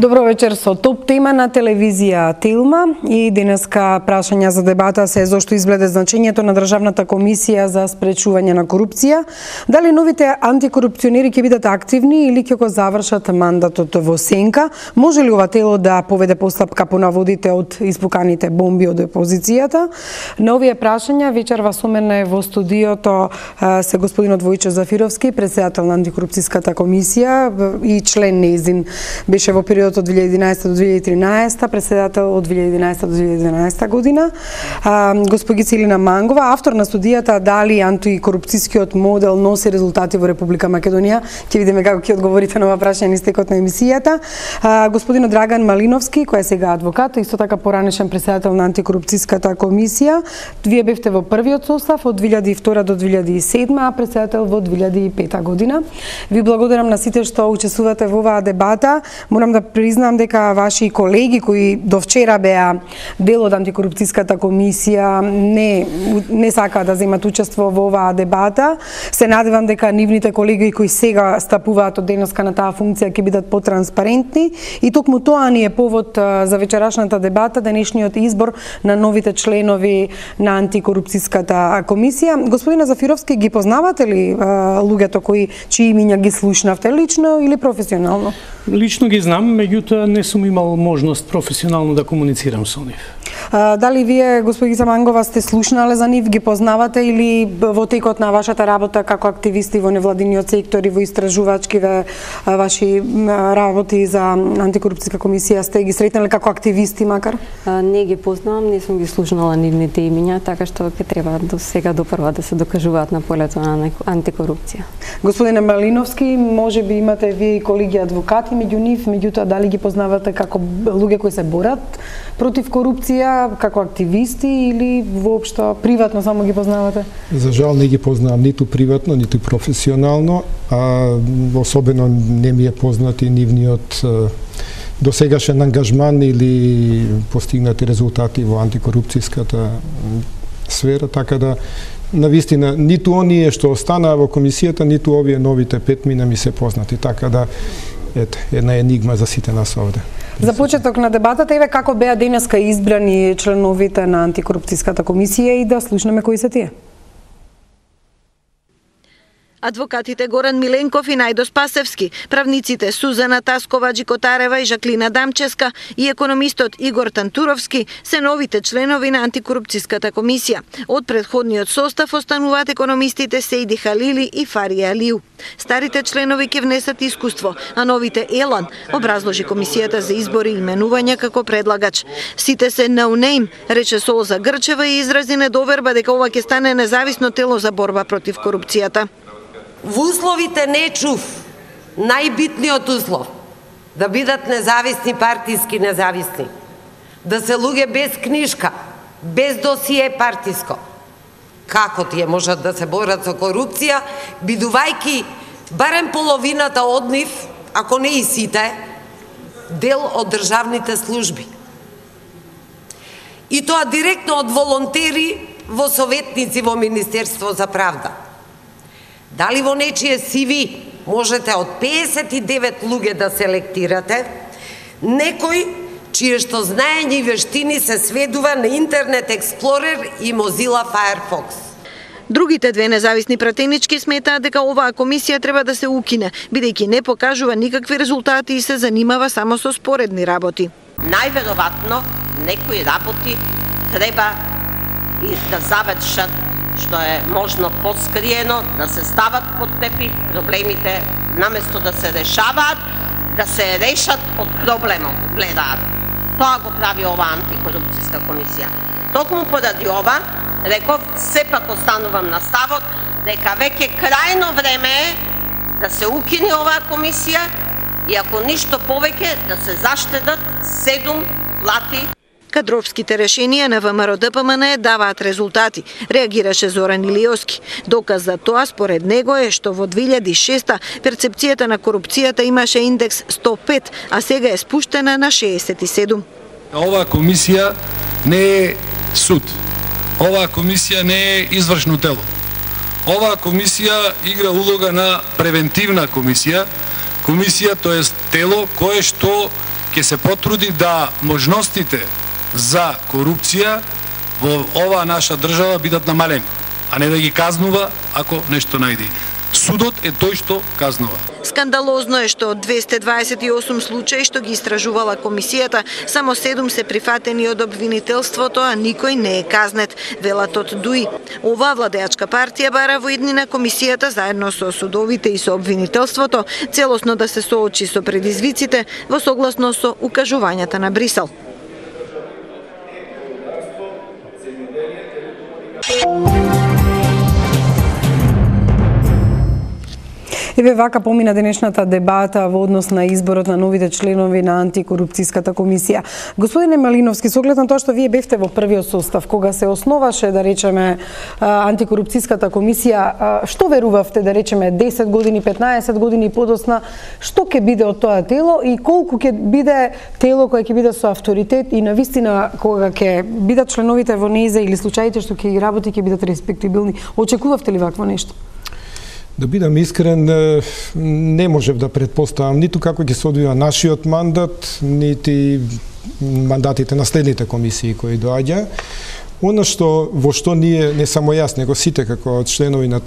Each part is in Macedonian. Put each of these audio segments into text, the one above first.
Добро вечер со топ тема на телевизија Телма и денеска прашања за дебата се зошто изгледа значењето на Државната комисија за спречување на корупција, дали новите антикорупционери ќе бидат активни или ќе го завршат мандатот во сенка, може ли ова тело да поведе постапка по наводите од испуканите бомби од опозицијата. На овие прашања вечерва со мене во студиото се господинот Војчо Зафировски, председател на антикорупцијската комисија и член нејзин беше во период од 2011 до 2013, председател од 2011 до 2012 година. Госпогица Илина Мангова, автор на студијата Дали антикорупцијскиот модел носи резултати во Република Македонија. Ќе видиме како ќе одговорите на ова прашање на истекот на емисијата. Господинот Драган Малиновски, кој е сега адвокат, исто така поранешен председател на антикорупцијската комисија. Вие бевте во првиот состав од 2002 до 2007, а председател во 2005 година. Ви благодарам на сите што учествувате во оваа дебата. Морам да признам дека ваши колеги кои до вчера беа дел од антикорупцијската комисија не сакаат да земат учество во оваа дебата. Се надевам дека нивните колеги кои сега стапуваат од денеска на таа функција ќе бидат потранспарентни и токму тоа ни е повод за вечерашната дебата, денешниот избор на новите членови на антикорупцијската комисија. Господина Зафировски, ги познавате ли луѓето чии имиња ги слушнавте лично или професионално? Лично ги знам, меѓутоа не сум имал можност професионално да комуницирам со нив. Дали вие, господица Мангова, сте слушнале за нив, ги познавате или во текот на вашата работа како активисти во невладиниот сектор и во истражувачкиве ваши работи за антикорупцијска комисија сте ги сретнале како активисти макар? Не ги познавам, не сум ги слушнала нивните имиња, така што ќе треба до сега допрва да се докажуваат на полето на антикорупција. Господине Малиновски, може би имате вие и колеги адвокати меѓу нив, меѓутоа дали ги познавате како луѓе кои се борат против корупција, како активисти или воопшто приватно само ги познавате? За жал не ги познавам ниту приватно, ниту професионално, а особено не ми е познат и нивниот досегашен ангажман или постигнати резултати во антикорупцијската сфера, така да навистина ниту оние што останаа во комисијата, ниту овие новите 5 мина ми се познати, така да ете, една енигма за сите нас овде. За почеток на дебатата, еве како беа денеска избрани членовите на антикорупцијската комисија и да слушнеме кои се тие. Адвокатите Горан Миленков и Најдо Спасевски, правниците Сузана Таскова Джикотарева и Жаклина Дамческа и економистот Игор Тантуровски се новите членови на антикорупцијската комисија. Од претходниот состав остануваат економистите Сейди Халили и Фарија Алиу. Старите членови ќе внесат искуство, а новите елан, образложи комисијата за избори и именувања како предлагач. Сите се no name, рече Солза Грчева и изрази недоверба дека ова ќе стане независно тело за борба против корупцијата. Во условите не чув најбитниот услов да бидат независни, партиски независни, да се луѓе без книжка, без досие партиско. Како тие можат да се борат со корупција, бидувајќи барем половината од нив, ако не и сите, дел од државните служби. И тоа директно од волонтери во советници во Министерство за правда. Дали во нечие CV можете од 59 луѓе да селектирате некој чие што знаење и вештини се сведува на Интернет Експлорер и Mozilla Firefox. Другите две независни пратенички сметаат дека оваа комисија треба да се укине, бидејќи не покажува никакви резултати и се занимава само со споредни работи. Најверојатно некои работи треба и да завршат што е можно поскриено, да се стават под тепих проблемите, наместо да се решаваат, да се решат од проблемот, гледаат. Тоа го прави оваа антикорупцијска комисија. Токму поради ова, реков, сепак останувам на ставот, дека веќе крајно време е да се укине оваа комисија и ако ништо повеќе, да се заштедат 7 плати. Кадровските решенија на ВМРО-ДПМН даваат резултати, реагираше Зоран Илиоски. Доказ за тоа според него е што во 2006 перцепцијата на корупцијата имаше индекс 105, а сега е спуштена на 67. Оваа комисија не е суд. Оваа комисија не е извршно тело. Оваа комисија игра улога на превентивна комисија, тоест тело кое што ќе се потруди да можностите за корупција во оваа наша држава бидат намалени, а не да ги казнува ако нешто најде. Судот е тој што казнува. Скандалозно е што од 228 случаи што ги истражувала комисијата, само 7 се прифатени од обвинителството, а никој не е казнет, велат од ДУИ. Оваа владеачка партија бара во иднина комисијата заедно со судовите и со обвинителството целосно да се соочи со предизвиците во согласно со укажувањата на Брисел. Еве вака помина денешната дебата во однос на изборот на новите членови на антикорупцијската комисија. Господине Малиновски, со оглед на тоа што вие бевте во првиот состав, кога се основаше, да речеме, антикорупцијската комисија, што верувавте, да речеме, 10 години, 15 години подосна, што ќе биде од тоа тело и колку ќе биде тело кое ќе биде со авторитет и навистина кога ќе бидат членовите во нејзе или случаите што ќе ги работи ќе бидат респектибилни? Очекувавте ли вакво нешто? Да бидам искрен, не можев да предпоставам ниту како ќе се одвива нашиот мандат, нити мандатите на следните комисии кои доаѓа. Оно што во што ние, не само јас, него сите како членови на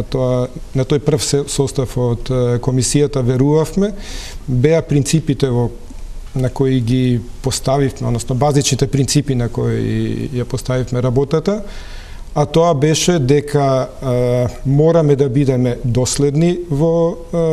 тој прв состав од комисијата верувавме, беа принципите на кои ги поставивме, односно базичните принципи на кои ја поставивме работата, а тоа беше дека мораме да бидеме доследни во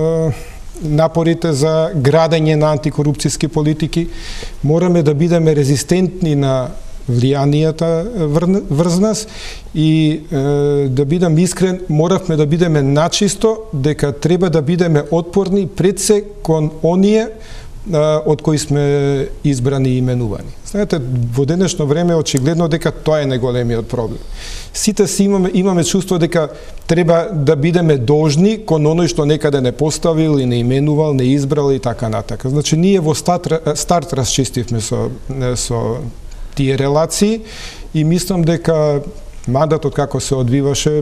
напорите за градење на антикорупцијски политики, мораме да бидеме резистентни на влијанијата врз нас и да бидам искрен, моравме да бидеме начисто дека треба да бидеме отпорни пред се кон оние од кои сме избрани и именувани. Знаете, во денешно време очигледно дека тоа е најголемиот проблем. Сите си имаме чувство дека треба да бидеме должни кон оној што некаде не поставил и не именувал, не избрал и така натака. Значи, ние во старт расчистивме со тие релации и мислам дека мандатот како се одвиваше,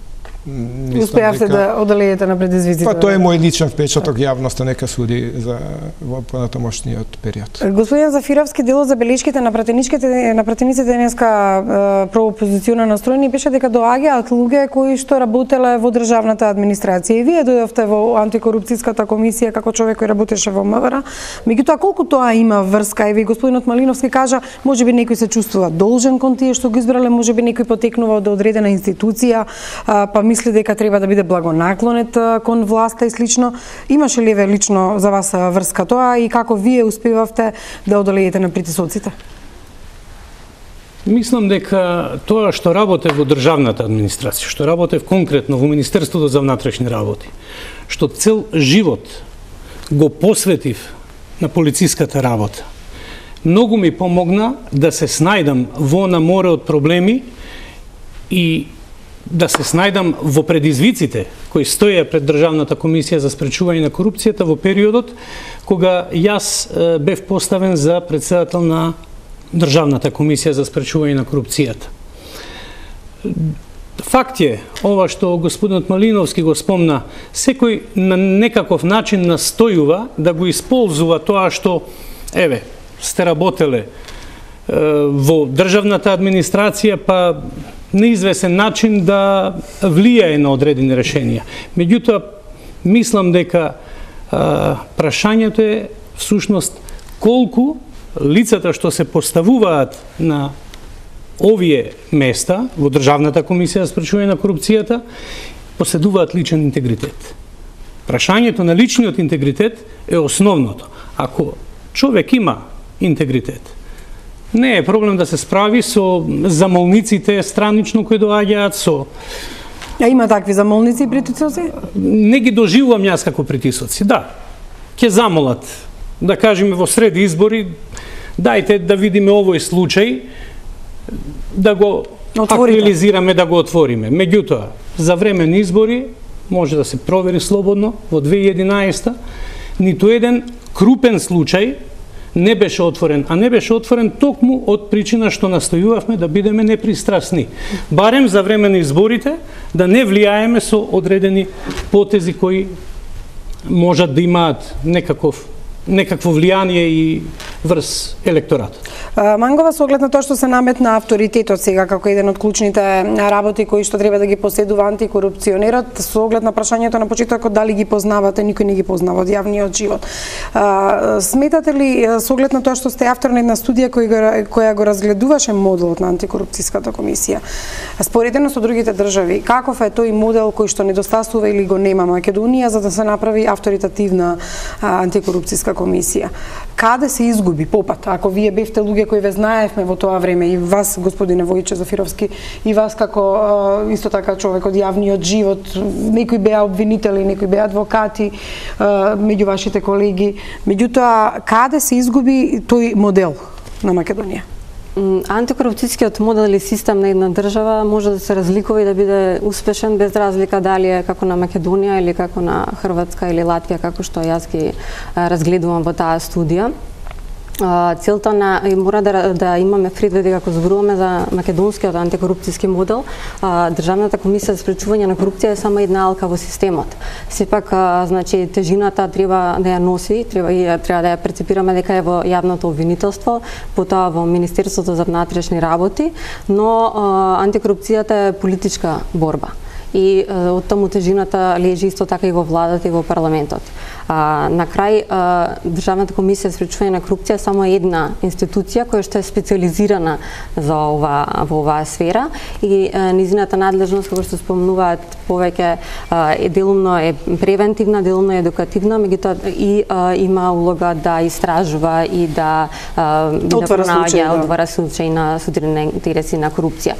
успеавте да одолеете на предизвиците. Па тоа е мој личен впечаток, јавноста нека суди за во понатамошниот период. Господин Зафировски, дел од забелешките на пратениците денеска проопозиционно настроени беше дека доаѓаат луѓе кои што работеле во државната администрација и вие дојдовте во антикорупцијската комисија како човек кој работеше во МВР. Меѓутоа колку тоа има врска? Еве господинот Малиновски кажа, можеби некој се чувствува должен кон тие што го избрале, можеби некој потекнува од одредена институција, па мисли дека треба да биде благонаклонет кон власта и слично. Имаше ли лично за вас врска тоа и како вие успевавте да одолеете на притисоците? Мислам дека тоа што работев во државната администрација, што работев конкретно во Министерството за внатрешни работи, што цел живот го посветив на полициската работа, многу ми помогна да се снајдам во на море од проблеми и да се снајдам во предизвиците кои стоја пред Државната комисија за спречување на корупцијата во периодот кога јас бев поставен за председател на Државната комисија за спречување на корупцијата. Факт е, ова што господинот Малиновски го спомна, секој на некаков начин настојува да го исползува тоа што, еве, сте работеле во државната администрација, па неизвесен начин да влијае на одредени решенија. Меѓутоа, мислам дека прашањето е всушност колку лицата што се поставуваат на овие места во Државната комисија за спречување на корупцијата поседуваат личен интегритет. Прашањето на личниот интегритет е основното. Ако човек има интегритет, не е проблем да се справи со замолниците странично кои доаѓаат, со... А има такви замолници и притисоци? Не ги доживувам јас како притисоци, да. Ќе замолат, да кажеме во сред избори, дајте да видиме овој случај, да го актуализираме, да го отвориме. Меѓутоа, за време на избори, може да се провери слободно, во 2011 ниту еден крупен случај не беше отворен, а не беше отворен токму од причина што настојувавме да бидеме непристрасни. Барем за време на изборите да не влијаеме со одредени потези кои можат да имаат некаков некакво влијание и врз електоратот. Мангова, со оглед на тоа што се наметна авторитетот сега како еден од клучните работи кои што треба да ги поседува антикорупционерот, со оглед на прашањето на почетокот дали ги познавате, никој не ги познава од јавниот живот. Сметате ли со оглед на тоа што сте автор на една студија која го разгледуваше моделот на антикорупцијската комисија, споредено со другите држави, каков е тој модел кој што недостасува или го нема Македонија за да се направи авторитативна антикорупцијска комисија? Каде се изгуби попат? Ако вие бевте луѓе кои ве знаевме во тоа време, и вас, господине Војче Зафировски, и вас како исто така човек од јавниот живот, некои беа обвинители, некои беа адвокати меѓу вашите колеги, меѓутоа каде се изгуби тој модел на Македонија? Антикорупцијскиот модел или систем на една држава може да се разликува и да биде успешен без разлика дали е како на Македонија или како на Хрватска или Латвија, како што јас ги разгледувам во таа студија. Целта мора да имаме предвид како зборуваме за македонскиот антикорупцијски модел, Државната комисија за спречување на корупција е само една алка во системот. Сепак, значи, тежината треба да ја носи, треба да ја прецепираме дека е во јавното обвинителство, потоа во Министерството за внатрешни работи, но антикорупцијата е политичка борба. И од таму тежината лежи исто така и во владата и во парламентот. На крај, Државната комисија за спречување на корупција е само една институција која што е специализирана за во оваа сфера и низината надлежност, како што спомнуваат повеќе, делумно е превентивна, делумно е едукативна, меѓутоа и има улога да истражува и да отвара случаи на судрени интереси на корупција.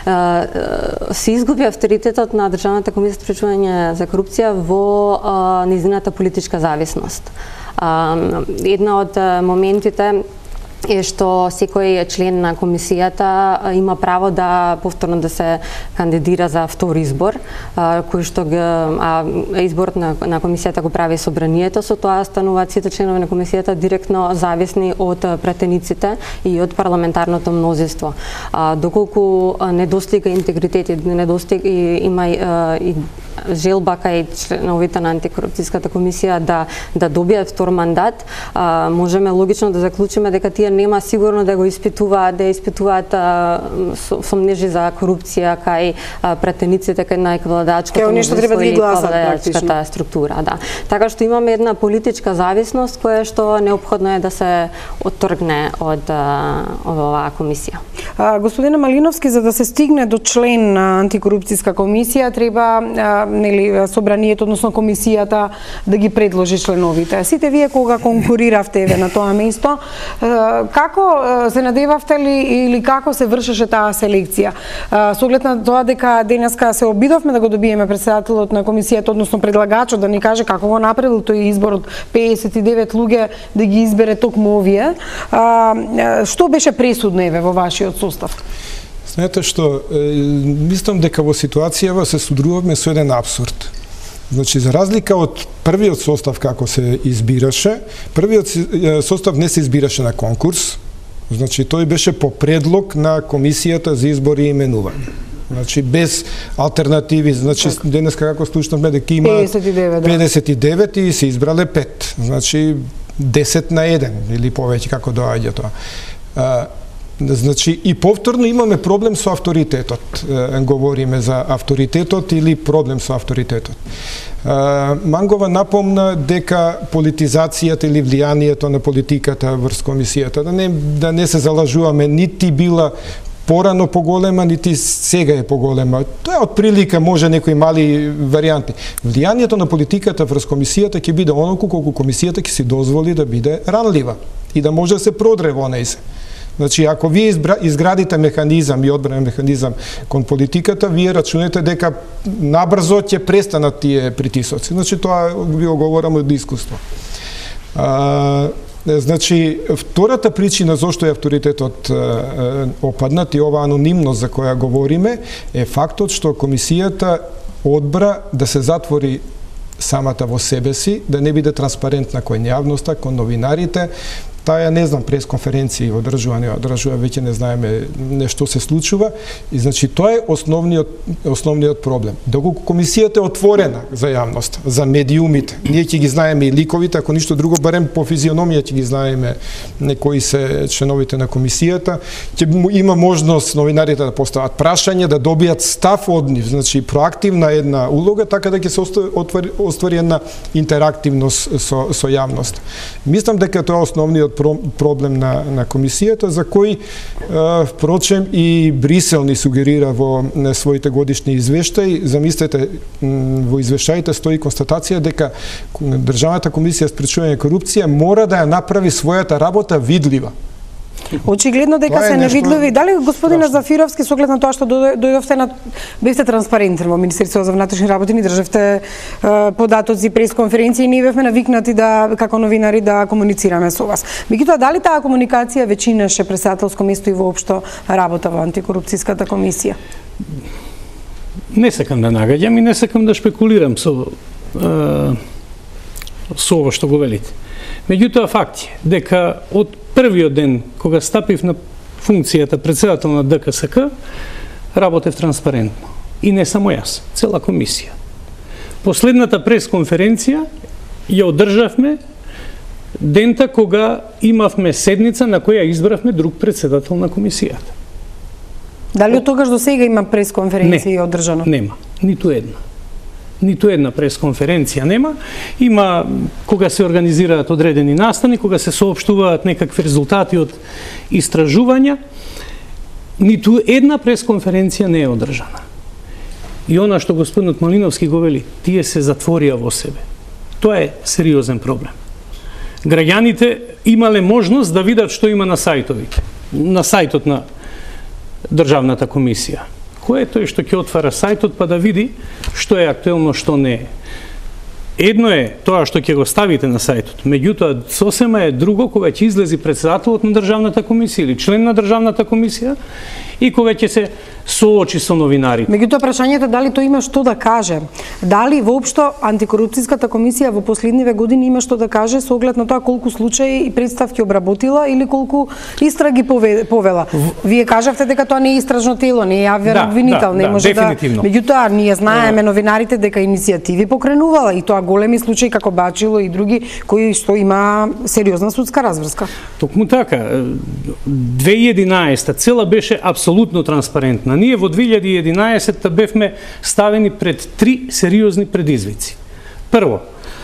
Се изгуби авторитетот на Државната комисија за спречување за корупција во низината политичка зависност. Една од моментите е што секој член на комисијата има право да повторно да се кандидира за втор избор, кој што изборот на комисијата го прави собранието, со тоа стануваат сите членови на комисијата директно зависни од пратениците и од парламентарното мнозинство. Доколку недостига интегритет и има и желба кај членовите на антикорупцијската комисија да добијат втор мандат, можеме логично да заклучиме дека тие нема сигурно да го испитуваат сомнежи за корупција кај пратениците кај највладачкото мнозинство или владачката структура. Да. Така што имаме една политичка зависност која што неопходно е да се оттргне од оваа комисија. Господине Малиновски, за да се стигне до член на антикорупцијска комисија треба собранието, односно комисијата да ги предложи членовите. Сите вие кога конкуриравте на тоа место, како се надевавте ли или како се вршеше таа селекција? Со оглед на тоа дека денеска се обидовме да го добиеме председателот на комисијата, односно предлагачот да ни каже како го направил тој избор од 59 луѓе да ги избере токму овие. Што беше пресудно во вашиот состав? Знаете што, мислам дека во ситуацијава се судрувавме со еден апсурд. Значи, за разлика од првиот состав како се избираше, првиот состав не се избираше на конкурс, значи тој беше по предлог на Комисијата за избори и именување. Значи, без алтернативи, значи, денеска како слушнавме дека има 59 и се избрале 5, значи 10 на 1 или повеќе како доаѓа тоа. Значи, и повторно имаме проблем со авторитетот. Говориме за авторитетот или проблем со авторитетот. Мангова напомна дека политизацијата или влијанието на политиката врз комисијата, да не се залажуваме, нити била порано поголема, нити сега е поголема. Тоа е отприлика, може некои мали варијанти. Влијанието на политиката врз комисијата ќе биде оноку колку комисијата ќе си дозволи да биде ранлива и да може да се продре во нејзе. Значи, ако вие изградите механизам и одбранен механизам кон политиката, вие рачунете дека набрзо ќе престанат тие притисоци. Значи, тоа ви го говорам од искуство. Значи, втората причина зошто е авторитетот опаднат и оваа анонимност за која говориме е фактот што комисијата одбра да се затвори самата во себе си, да не биде транспарентна кон јавноста, кон новинарите, таа не знам пресконференции одржува, веќе не знаеме нешто се случува и значи тоа е основниот проблем. Доколку комисијата е отворена за јавност, за медиумите, ние ќе ги знаеме и ликовите, ако ништо друго, барем по физиономија ќе ги знаеме кои се членовите на комисијата, ќе има можност новинарите да постават прашања, да добијат став од нив, значи проактивна една улога, така да ќе се оствари една интерактивност со јавност. Мислам дека тоа е основниот проблем на комисијата, за кој впрочем и Брисел ни сугерира во своите годишни извештаи. Замислете, во извештаите стои констатација дека Државната комисија за спречување корупција мора да ја направи својата работа видлива. Очигледно дека се невидливи. Дали господине Зафировски, со оглед на тоа што дојдовте бевте транспарентен во Министерството за внатрешни работи, ни државте податоци, пресконференции, ние бевме навикнати да како новинари да комуницираме со вас. Меѓутоа, дали таа комуникација веќе имаше председателско место и воопшто работа во антикорупцијската комисија? Не сакам да нагаѓам и не сакам да шпекулирам со ова што го велите. Меѓутоа, факт е дека од првиот ден кога стапив на функцијата председател на ДКСК, работев транспарентно. И не само јас, цела комисија. Последната пресконференција ја одржавме дента кога имавме седница на која избравме друг председател на комисијата. Дали од тогаш до сега има пресконференција одржано? Нема, ниту една. Ниту една пресконференција нема. Има кога се организираат одредени настани, кога се соопштуваат некакви резултати од истражувања, ниту една пресконференција не е одржана. И она што господинот Малиновски го вели, тие се затворија во себе. Тоа е сериозен проблем. Граѓаните имале можност да видат што има на сајтовите, на сајтот на Државната комисија. Кој е тој што ќе отвара сајтот па да види што е актуелно, што не е. Едно е тоа што ќе го ставите на сајтот, меѓутоа сосема е друго кога ќе излези председателот на Државната комисија или член на Државната комисија и кога ќе се соочи со новинарите. Меѓутоа прашањето е дали тој има што да каже. Дали воопшто антикорупцијската комисија во последниве години има што да каже со оглед на тоа колку случаи и представки обработила или колку истраги повела. Вие кажавте дека тоа не е истражно тело, не е јавен обвинител, не може да. Меѓутоа ние знаеме новинарите дека иницијативи покренувала и тоа големи случаи како Бачило и други кои што има сериозна судска разврска. Токму така, 2011 цела беше апсолутно транспарентна. Ние во 2011 бевме ставени пред три сериозни предизвици. Прво,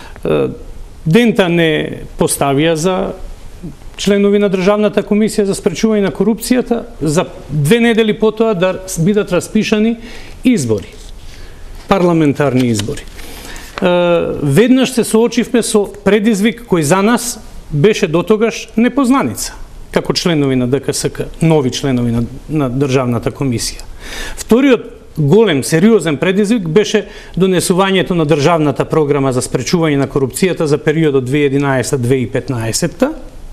дента не поставија за членови на Државната комисија за спречување на корупцијата, за 2 недели потоа да бидат распишани избори, парламентарни избори. Веднаш се соочивме со предизвик кој за нас беше дотогаш непознаница, како членови на ДКСК, нови членови на Државната комисија. Вториот голем, сериозен предизвик беше донесувањето на Државната програма за спречување на корупцијата за периодот 2011-2015,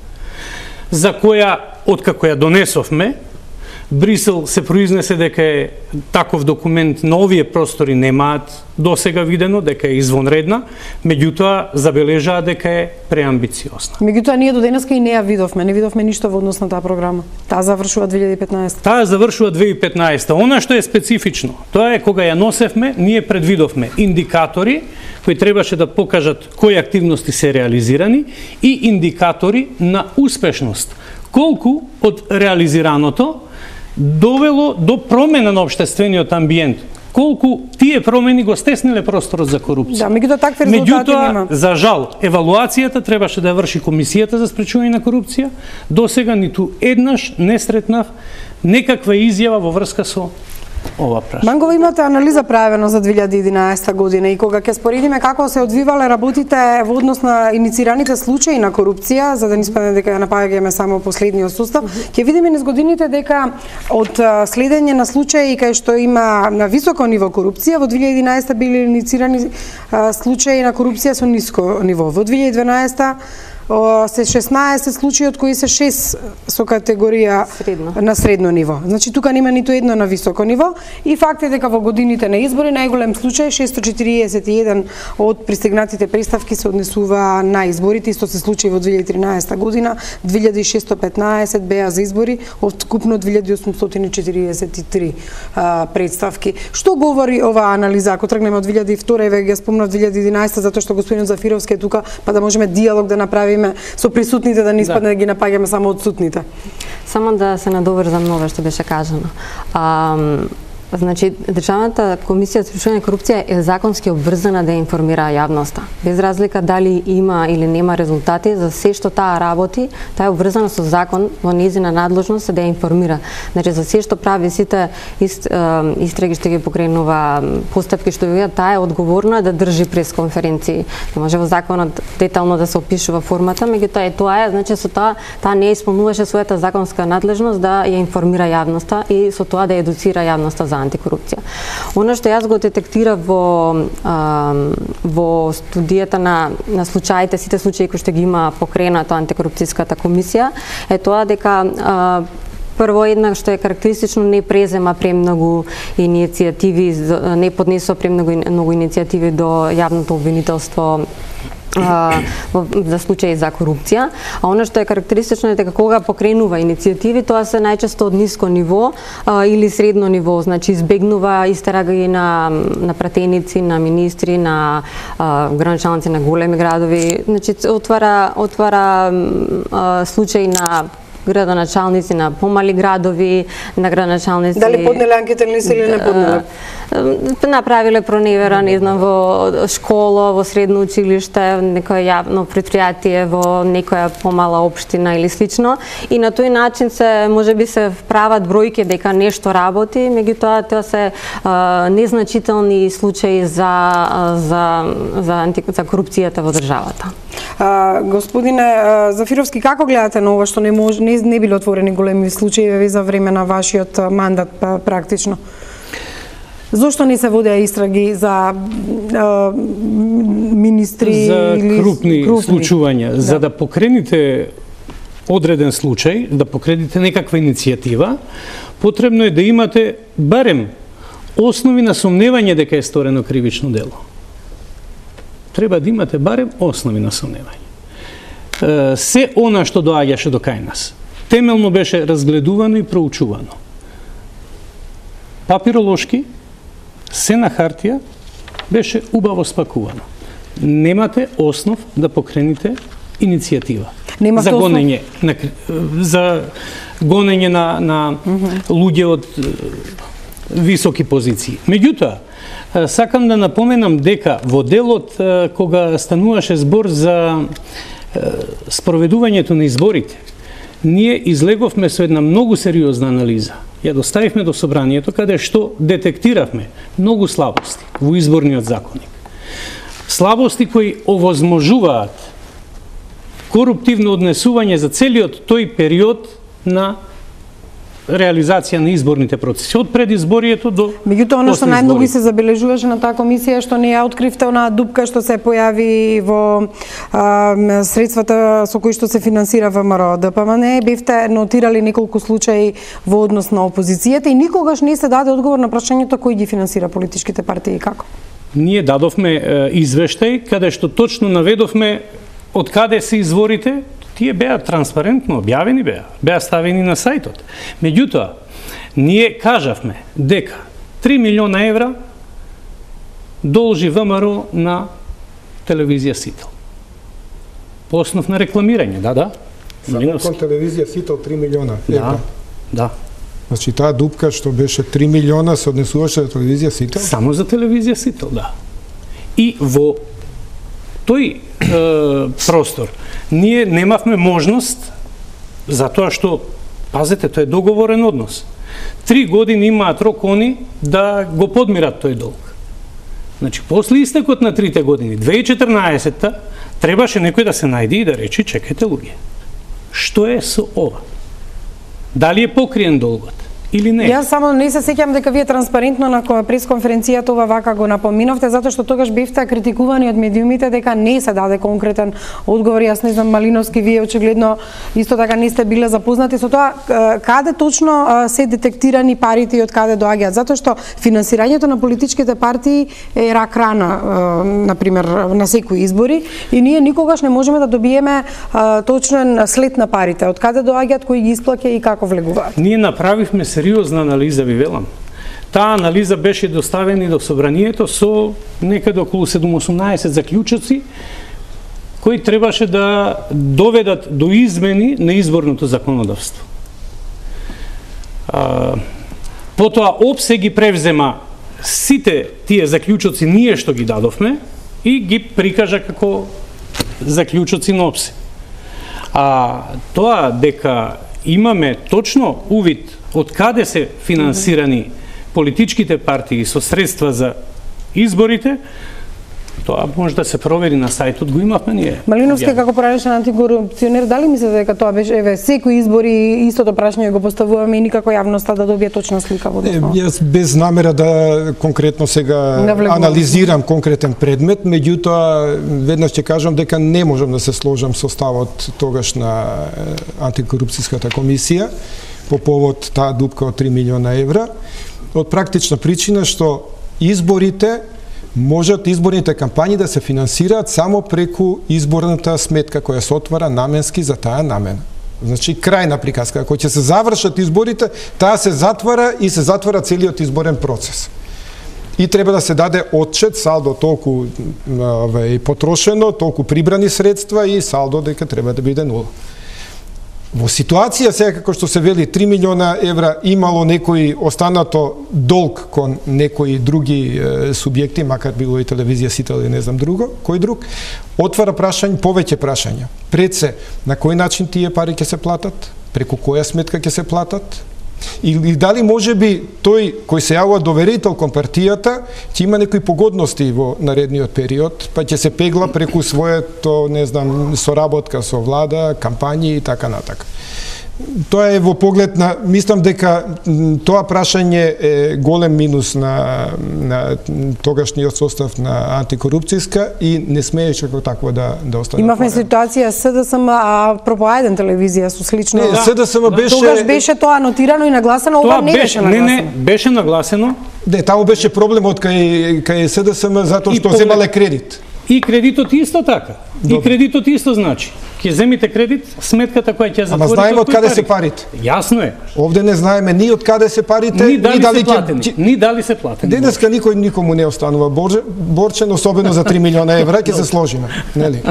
за која, откако ја донесовме, Брисел се произнесе дека е таков документ на овие простори немаат досега видено, дека е извонредна, меѓутоа забележаа дека е преамбициозна. Меѓутоа ние до денеска и не ја видовме, не видовме ништо во однос на таа програма. Таа завршува 2015. Таа завршува 2015. Она што е специфично, тоа е кога ја носевме, ние предвидовме индикатори кои требаше да покажат кои активности се реализирани и индикатори на успешност. Колку од реализираното довело до промена на општествениот амбиент. Колку тие промени го стесниле просторот за корупција. Да, меѓутоа такви резултати нема. За жал, евалуацијата требаше да ја врши Комисијата за спречување на корупција. Досега ниту еднаш не сретнав некаква изјава во врска со ова прашање. Мангова, имате анализа правена за 2011 година и кога ќе споредиме како се одвивале работите во однос на иницираните случаи на корупција, за да не испадне дека ја напаѓаме само последниот состав, ќе видиме низ годините дека од следење на случаи кај што има на високо ниво корупција, во 2011 биле иницирани случаи на корупција со ниско ниво. Во 2012 се 16 случаи, од кои се 6 со категорија на средно ниво. Значи тука нема ниту едно на високо ниво и факт е дека во годините на избори најголем случај 641 од пристигнатите представки се однесува на изборите, исто се случи во 2013 година, 2615 беа за избори, од вкупно 2843 представки. Што говори оваа анализа? Ако тргнеме од 2002, еве ги спомнав 2011, затоа што господин Зафировски е тука, па да можеме диалог да направиме со присутните, да не испадне да ги напаѓаме само одсутните. Само да се надоврзам на ова што беше кажано. Значи, Државната комисија за спречување на корупција е законски обврзана да информира јавноста. Без разлика дали има или нема резултати, за се што таа работи, таа е обврзана со закон, во нејзина надлежност да ја информира. Значи, за се што прави сите истраги што ги покренува, постапки што ги таа е одговорна да држи пресконференции. Не може во законот детално да се опишува формата, меѓутоа тоа е, значи со таа не исполнуваше својата законска надлежност да ја информира јавноста и со тоа да едуцира јавноста за антикорупција. Она што јас го детектирав во студијата на случаите, сите случаи кои што ги има покренато антикорупцијската комисија, е тоа дека прво една што е карактеристично не презема премногу иницијативи, не поднесува премногу иницијативи до јавното обвинителство за случаи за корупција, а она што е карактеристично е дека кога покренува иницијативи, тоа се најчесто од ниско ниво или средно ниво, значи избегнува истраги на пратеници, на министри, на градоначалници на големи градови, значи отвара случаи на градоначалници на помали градови, на градоначалници... Дали поднеле анкетен лист или не поднеле? Направиле проневера, не знам, во школа, во средно училиште, некоја јавно предпријатие, во некоја помала општина или слично. И на тој начин можеби се прават бројки дека нешто работи, меѓутоа тоа се незначителни случаи за корупцијата во државата. Господине Зафировски, како гледате на ова што не биле отворени големи случаи за време на вашиот мандат практично? Зошто не се водеа истраги за министри за или крупни случувања? За да покрените одреден случај, да покрените некаква иницијатива, потребно е да имате барем основи на сомневање дека е сторено кривично дело. Треба да имате барем основи на сомневање. Се она што доаѓаше до кај нас, темелно беше разгледувано и проучувано. Папиролошки, се на хартија, беше убаво спакувано. Немате основ да покрените иницијатива за гонење на луѓе од високи позиции. Меѓутоа, сакам да напоменам дека во делот кога стануваше збор за спроведувањето на изборите, ние излеговме со една многу сериозна анализа. Ја доставивме до собранието каде што детектиравме многу слабости во изборниот законник. Слабости кои овозможуваат коруптивно однесување за целиот тој период на реализација на изборните процеси, од предизборието до меѓутоа, оно што најмногу се забележуваше на таа комисија што не ја откривте онаа дупка што се појави во средствата со кои што се финансира ВМРО ДПМН, бевте нотирали неколку случаи во однос на опозицијата и никогаш не се даде одговор на прашањето кој ги финансира политичките партии и како. Ние дадовме извештај каде што точно наведовме од каде се изворите. Тие беа транспарентно објавени, беа ставени на сајтот. Меѓутоа, ние кажавме дека 3 милиона евра должи ВМРО на телевизија Сител. По основ на рекламирање, да. Само кон телевизија Сител 3 милиона евра. Да. Значи таа дупка што беше 3 милиона се однесуваше за телевизија Сител? Само за телевизија Сител, да. И во тој простор ние немавме можност, затоа што, пазете, тој е договорен однос. 3 години имаат рок они да го подмират тој долг. Значи, после истекот на 3 години, 2014-та, требаше некој да се најде и да рече, чекайте луѓе, што е со ова? Дали е покриен долгот? или не? Јас само не се сеќам дека вие транспарентно на пресконференцијата ова вака го напоминовте, затоа што тогаш бевте критикувани од медиумите дека не се даде конкретен одговор. Јас не знам, Малиновски, вие очигледно исто така не сте биле запознати со тоа каде точно се детектирани парите и од каде доаѓаат, затоа што финансирањето на политичките партии е рак рана, на пример на секои избори, и ние никогаш не можеме да добиеме точен след на парите, од каде доаѓаат, кои ги исплаќа и како влегуваат. Ние направивме сериозна анализа, ви велам. Таа анализа беше доставена до собранието со некаде околу 7-18 заклучоци кои требаше да доведат до измени на изборното законодавство. Потоа ОПСЕ ги превзема сите тие заклучоци ние што ги дадовме и ги прикажа како заклучоци на ОПСЕ. Тоа дека имаме точно увид од каде се финансирани политичките партии со средства за изборите, тоа може да се провери на сајтот, го имавме ние. Малиновски, како поранешен антикорупционер, дали мислите дека тоа беше, секои избори истото прашање го поставуваме и никако јавноста да добие точна слика во тоа? Јас без намера да конкретно сега анализирам конкретен предмет, меѓутоа веднаш ќе кажам дека не можам да се сложам со ставот тогаш на антикорупцијската комисија по повод таа дупка од 3 милиона евра, од практична причина што изборните кампањи да се финансираат само преку изборната сметка која се отвара наменски за таа намена. Значи, крајна приказка. Ако ќе се завршат изборите, таа се затвара и се затвара целиот изборен процес. И треба да се даде отчет, салдо толку потрошено, толку прибрани средства и салдо дека треба да биде нула. Во ситуација сега како што се вели 3 милиона евра имало некој останато долг кон некои други субјекти, макар било и телевизија Сител или не знам кој друг, отвара повеќе прашања. Пред се, на кој начин тие пари ќе се платат, преку која сметка ќе се платат, или дали може би тој кој се јавува доверител кон партијата ќе има некои погодности во наредниот период, па ќе се пегла преку своето, не знам, соработка со влада, кампањи и така натака. Тоа е во поглед на, мислам дека тоа прашање е голем минус на тогашниот состав на антикорупцијска и не смееше како такво да остане. Имавме ситуација СДСМ, апропо еден телевизија со слично. Не, СДСМ беше... Тогаш беше тоа нотирано и нагласено, ова не беше нагласено. Не, беше нагласено. Таму беше проблемот кај СДСМ затоа што земале кредит. И кредитот исто така. И кредитот исто значи. Ќе земите кредит, сметката која ќе затворите. Ама знаеме од каде се парите. Јасно е. Овде не знаеме ни од каде се парите, ни дали се платени. Денеска никому не останува борчен, особено за 3 милиона евра, ќе се сложиме, нели?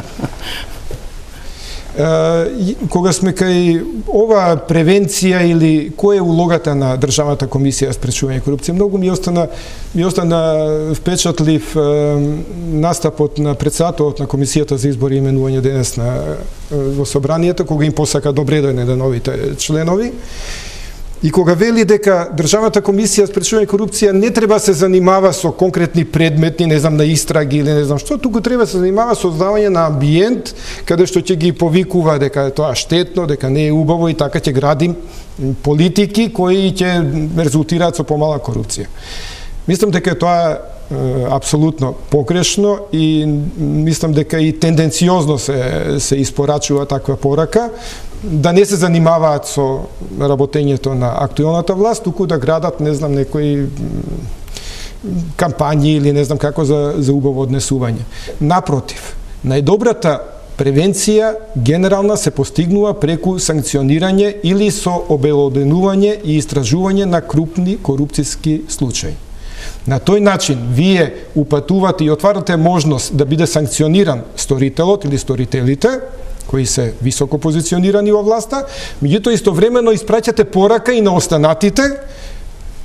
Кога сме кај ова превенција или која е улогата на Државната комисија за спречување корупција, многу ми остана впечатлив настапот на председателот на комисијата за избори и именување денес во собранието, кога им посака добре дојде на новите членови. И кога вели дека Државната комисија за спречување корупција не треба се занимава со конкретни предмети, не знам, на истраги или не знам што, туку треба се занимава со создавање на амбиент каде што ќе ги повикува дека тоа штетно, дека не е убаво и така ќе градим политики кои ќе резултираат со помала корупција. Мислам дека тоа апсолутно погрешно и мислам дека и тенденциозно се испорачува таква порака, да не се занимаваат со работењето на актуелната власт, туку да градат, не знам, некои кампањи или не знам како за убаво однесување. Напротив, најдобрата превенција генерална се постигнува преку санкционирање или со обелоденување и истражување на крупни корупцијски случаи. На тој начин вие упатувате и отварате можност да биде санкциониран сторителот или сторителите, кои се високо позиционирани во власта, меѓутоа истовремено испраќате порака и на останатите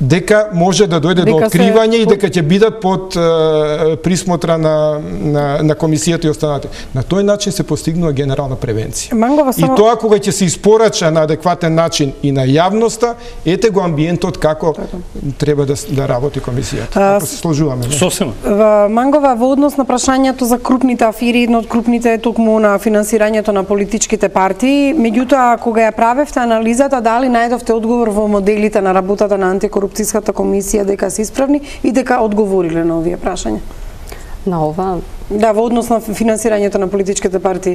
дека може да дојде до откривање и дека ќе бидат под присмотра на комисијата и останати. На тој начин се постигнува генерална превенција. И тоа кога ќе се испорача на адекватен начин и на јавноста, ете го амбиентот како треба да работи комисијата. Ако се сложуваме. Сосема. Мангова, во однос на прашањето за крупните афири, едно од крупните е токму на финансирањето на политичките партии, меѓутоа кога ја правевте анализата, дали најдовте одговор во моделите на работата на антикорупцијската комисија дека се исправни и дека одговориле на овие прашања? На ова? Да, во однос на финансирањето на политичките партии.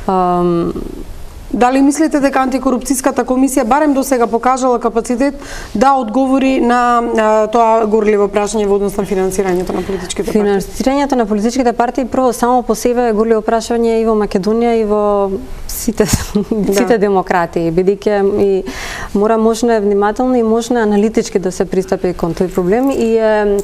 Дали мислите дека антикорупцијската комисија барем до сега покажала капацитет да одговори на тоа горливо прашање во однос на финансирањето на политичките партии? Финансирањето на политичките партии прво само по себе е горливо прашање и во Македонија и во сите демократии, бидејќи и мора можно внимателно и можно аналитички да се пристапи кон тој проблем и е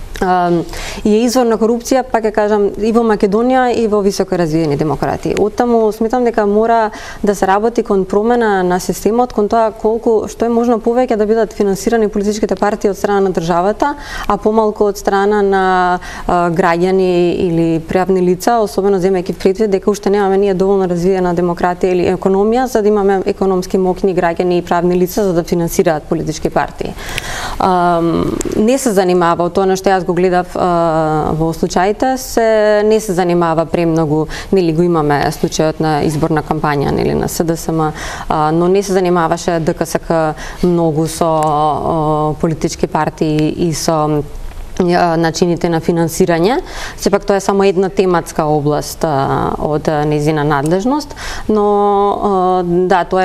извор на корупција, пак ќе кажам, и во Македонија и во високо развиени демократии. Оттаму сметам дека мора да се работи кон промена на системот, кон тоа што е можно повеќе да бидат финансирани политичките партии од страна на државата, а помалку од страна на граѓани или правни лица, особено земејќи предвид дека уште немаме ние доволно развиена демократија или економија за да имаме економски моќни граѓани и правни лица за да финансираат политички партии. Не се занимава од тоа на што јас го гледав во случаите, не се занимава премногу, нели го имаме случајот на изборна кампања нели на СДСМ, но не се занимаваше ДКСК многу со политички партии и со начините на финансирање. Сепак тоа е само една тематска област од нејзина надлежност, но да, тоа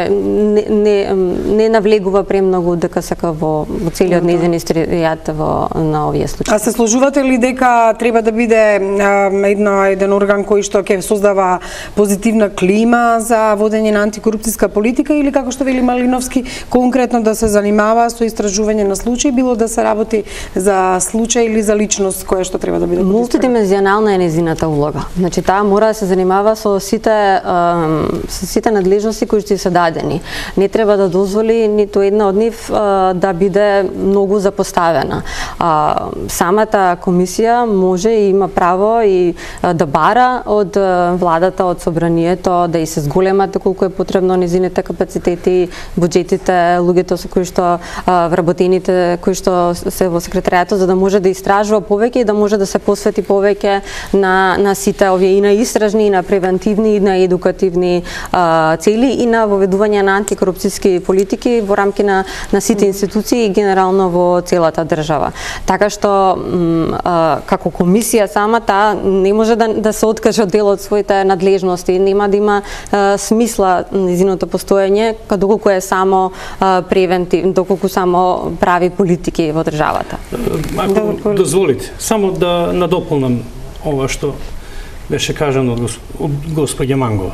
не навлегува премногу ДКСК во целиот нејзин историјат на овие случаи. А се сложувате ли дека треба да биде еден орган кој што ќе создава позитивна клима за водење на антикорупцијска политика или како што вели Малиновски, конкретно да се занимава со истражување на случаи, било да се работи за случај или за личност која што треба да биде мултидимензионална е нејзината улога. Значи таа мора да се занимава со сите надлежности кои што се дадени. Не треба да дозволи ниту една од нив да биде многу запоставена. Самата комисија може и има право и да бара од владата, од собранието да и се зголемат колку е потребно нејзините капацитети, буџетите, луѓето со кои што вработените кои што се во секретаријатот за да може да истражува повеќе и да може да се посвети повеќе на сите овие и на истражни, и на превентивни, и на едукативни цели и на воведување на антикорупцијски политики во рамки на сите институции и генерално во целата држава. Така што како комисија сама таа не може да се откаже од дел од своите надлежности, нема да има смисла нејзиното постоење доколку е само превентив, доколку само прави политики во државата. Ако дозволите, само да надополнам ова што беше кажано од господја Мангова.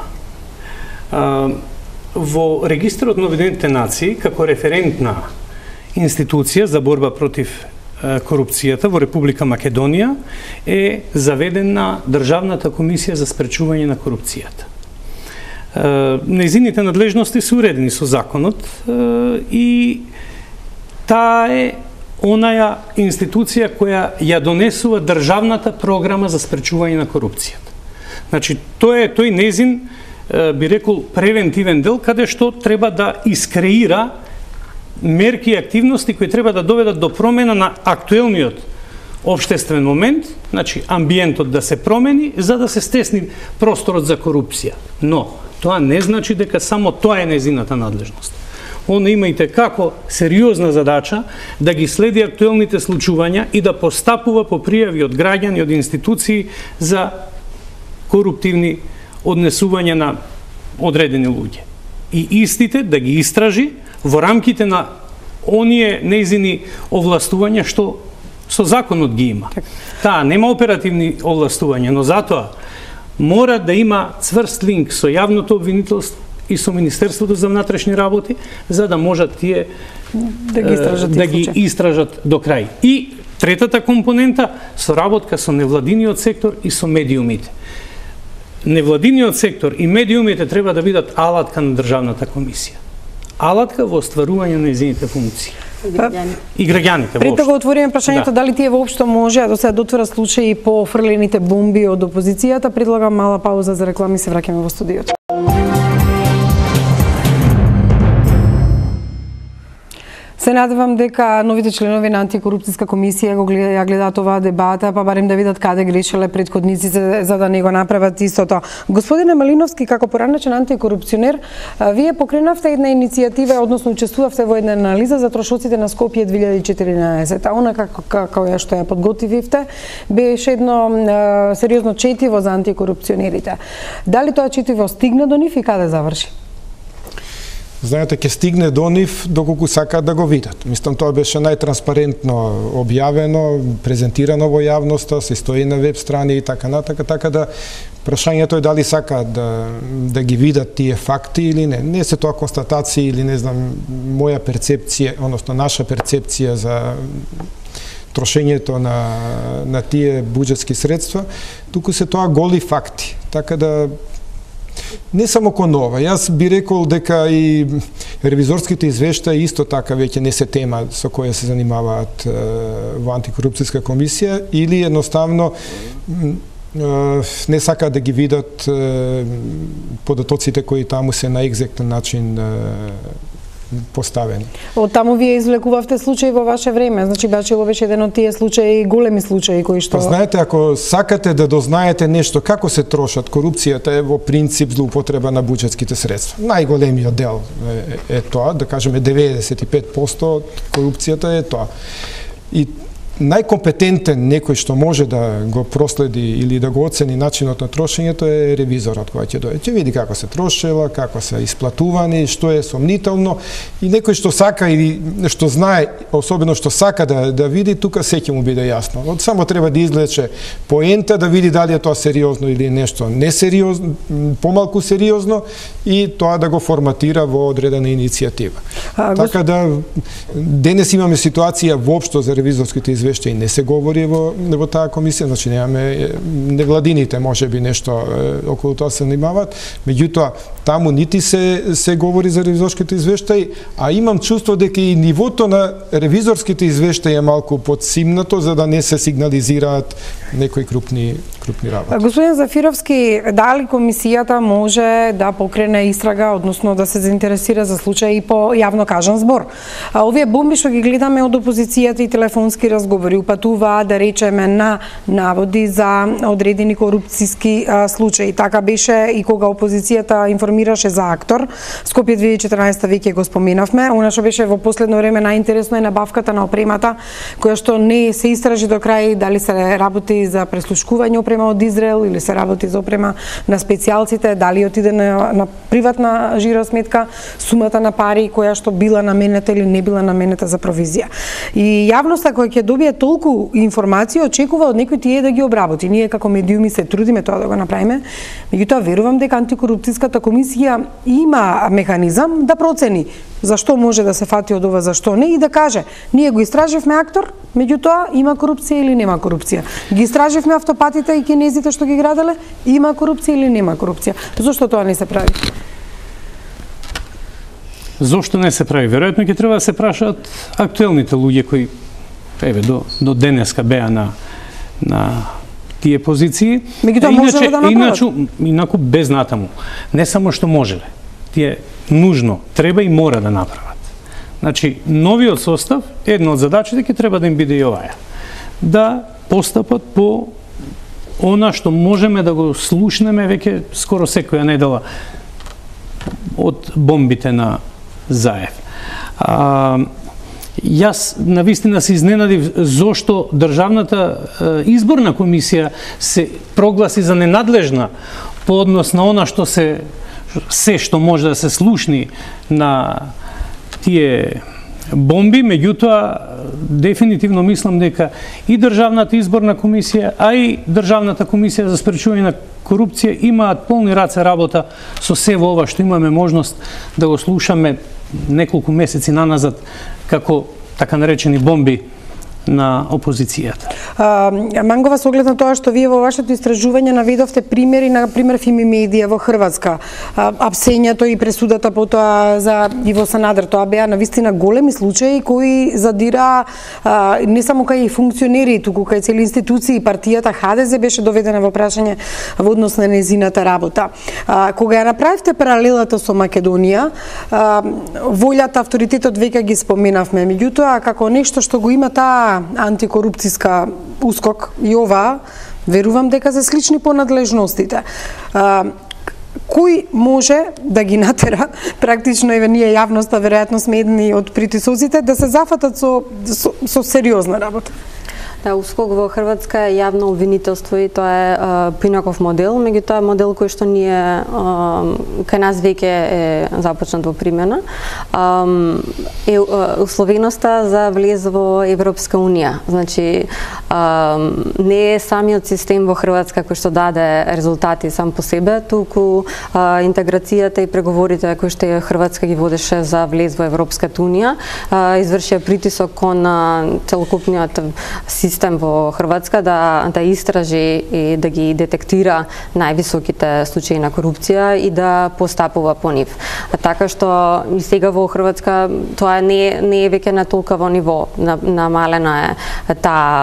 Во регистарот на Обединетите нации, како референтна институција за борба против корупцијата во Република Македонија е заведена Државната комисија за спречување на корупцијата. Нејзините надлежности се уредени со законот и таа е онаја институција која ја донесува државната програма за спречување на корупцијата. Значи, тој нејзин, би рекол, превентивен дел, каде што треба да искреира мерки и активности кои треба да доведат до промена на актуелниот општествен момент, значи амбиентот да се промени за да се стесни просторот за корупција. Но тоа не значи дека само тоа е нејзината надлежност. Она има и како сериозна задача да ги следи актуелните случувања и да постапува по пријави од граѓани, од институции за коруптивни однесувања на одредени луѓе. И истите да ги истражи во рамките на оние нејзини овластувања што со законот ги има. Таа нема оперативни овластувања, но затоа мора да има цврст линк со јавното обвинителство и со Министерството за внатрешни работи, за да можат тие да ги истражат до крај. И третата компонента, соработка со невладиниот сектор и со медиумите. Невладиниот сектор и медиумите треба да бидат алатка на Државната комисија. Алатка во остварување на нејзините функции. и граѓаните. Пред да го отвориме прашањето, дали тие воопшто може да се дотвора случаи по фрлените бомби од опозицијата, предлагам мала пауза за реклами, се враќаме во студиото. Се надевам дека новите членови на антикорупцијска комисија ја гледаат оваа дебата, па барем да видат каде грешеле претходниците за да не го направат истото. Господине Малиновски, како поранечен антикорупционер, вие покренавте една иницијатива, односно учествувавте во една анализа за трошоците на Скопје 2014. Она како ја што ја подготвивте, беше едно сериозно четиво за антикорупционерите. Дали тоа четиво стигна до нив и каде заврши? Знаете, ќе стигне до нив доколку сакаат да го видат. Мислам, тоа беше најтранспарентно објавено, презентирано во јавноста, се стои на веб страни и така натака, така да прашањето е дали сакаат да ги видат тие факти или не. Не се тоа констатации или не знам моја перцепција, односно наша перцепција за трошењето на тие буџетски средства, туку се тоа голи факти. Така да не само кон ова, јас би рекол дека и ревизорските извештаи исто така веќе не се тема со која се занимаваат во антикорупцијска комисија или едноставно не сакаат да ги видат податоците кои таму се на екзактен начин поставени. Од таму вие извлекувавте случаи во ваше време, значи Бачило беше еден од тие случаи, големи случаи кои што... Па знаете, ако сакате да дознаете нешто како се трошат, корупцијата е во принцип злоупотреба на буџетските средства. Најголемиот дел е тоа, да кажеме 95% од корупцијата е тоа. И најкомпетентен некој што може да го проследи или да го оцени начинот на трошењето е ревизорот кој ќе дојде. Ќе види како се трошела, како се исплатувани, што е сомнително и некој што сака или што знае, особено што сака да види, тука се ќе му биде јасно. Само треба да извлече поента, да види дали е тоа сериозно или нешто несериозно, помалку сериозно и тоа да го форматира во одредена иницијатива. Така да денес имаме ситуација воопшто за ревизорските извештаи не се говори во таа комисија, значи немаме невладините можеби нешто околу тоа се занимаваат, меѓутоа таму нити се говори за ревизорските извештаи, а имам чувство дека и нивото на ревизорските извештаи е малку подсимнато за да не се сигнализираат некои крупни работи. Господин Зафировски, дали комисијата може да покрене истрага, односно да се заинтересира за случаи по јавно кажан збор? Овие бомби што ги гледаме од опозицијата и телефонски разговори упатуваат, да речеме, на наводи за одредени корупцијски случаи. Така беше и кога опозицијата информираше за актор. Скопје 2014 веќе го споменавме. Она што беше во последно време најинтересно е набавката на опремата, која што не се истражи до крај, дали се работи за преслушкување опрема од Израел или се работи за опрема на специјалците, дали отиде на приватна жиросметка сумата на пари која што била наменета или не била наменета за провизија. И јавноста која ќе добие толку информација очекува од некој тие да ги обработи. Ние како медиуми се трудиме тоа да го направиме. Меѓутоа верувам дека антикорупцијската комисија има механизам да процени зашто може да се фати од ова, зашто не и да каже ние го истраживме актор, меѓутоа има корупција или нема корупција. Ги истраживме автопатите и кинезите што ги граделе, има корупција или нема корупција. Зошто тоа не се прави? Зошто не се прави? Веројатно ќе треба да се прашаат актуелните луѓе кои до денеска беа на тие позиции. Меѓутоа можеле да направат. Инаку без натаму. Не само што можеле. Тие нужно, треба и мора да направат. Значи, новиот состав, една од задачите ќе треба да им биде и оваа. Да постапат по она што можеме да го слушнеме веќе скоро секоја недела од бомбите на Заев. Јас навистина се изненадив зошто Државната изборна комисија се прогласи за ненадлежна по однос на она што се што може да се слушни на тие бомби, меѓутоа дефинитивно мислам дека и Државната изборна комисија, а и Државната комисија за спречување на корупција имаат полни раце работа со се во ова што имаме можност да го слушаме неколку месеци наназад како така наречени бомби на опозицијата. Мангова, со оглед на тоа што вие во вашето истражување наведовте примери, на пример Фими Медија во Хрватска, апсењето и пресудата потоа за Иво Санадер, тоа беа навистина големи случаи кои задира не само кај функционери, туку кај цели институции, партијата ХДЗ беше доведена во прашање во однос на незината работа. Кога ја направивте паралелата со Македонија, волјата, авторитетот веќе ги споменавме, меѓутоа како нешто што го има таа антикорупцијска ускок и ова, верувам дека се слични по надлежностите. Кој може да ги натера, практично еве ние јавноста, веројатно сме едни од притисоците, да се зафатат со сериозна работа? Да, УСКОК во Хрватска е јавно обвинителство и тоа е Пинаков модел, меѓутоа модел кој што ние кај нас веќе е започнат во примена. Е условеноста за влез во Европска унија. Значи не е самиот систем во Хрватска кој што даде резултати сам по себе, туку интеграцијата и преговорите кои што Хрватска ги водеше за влез во Европската унија извршија притисок кон целокупниот систем во Хрватска да истражи и да ги детектира највисоките случаи на корупција и да постапува по нив. Така што и сега во Хрватска тоа не е веќе на толкова ниво, намалена е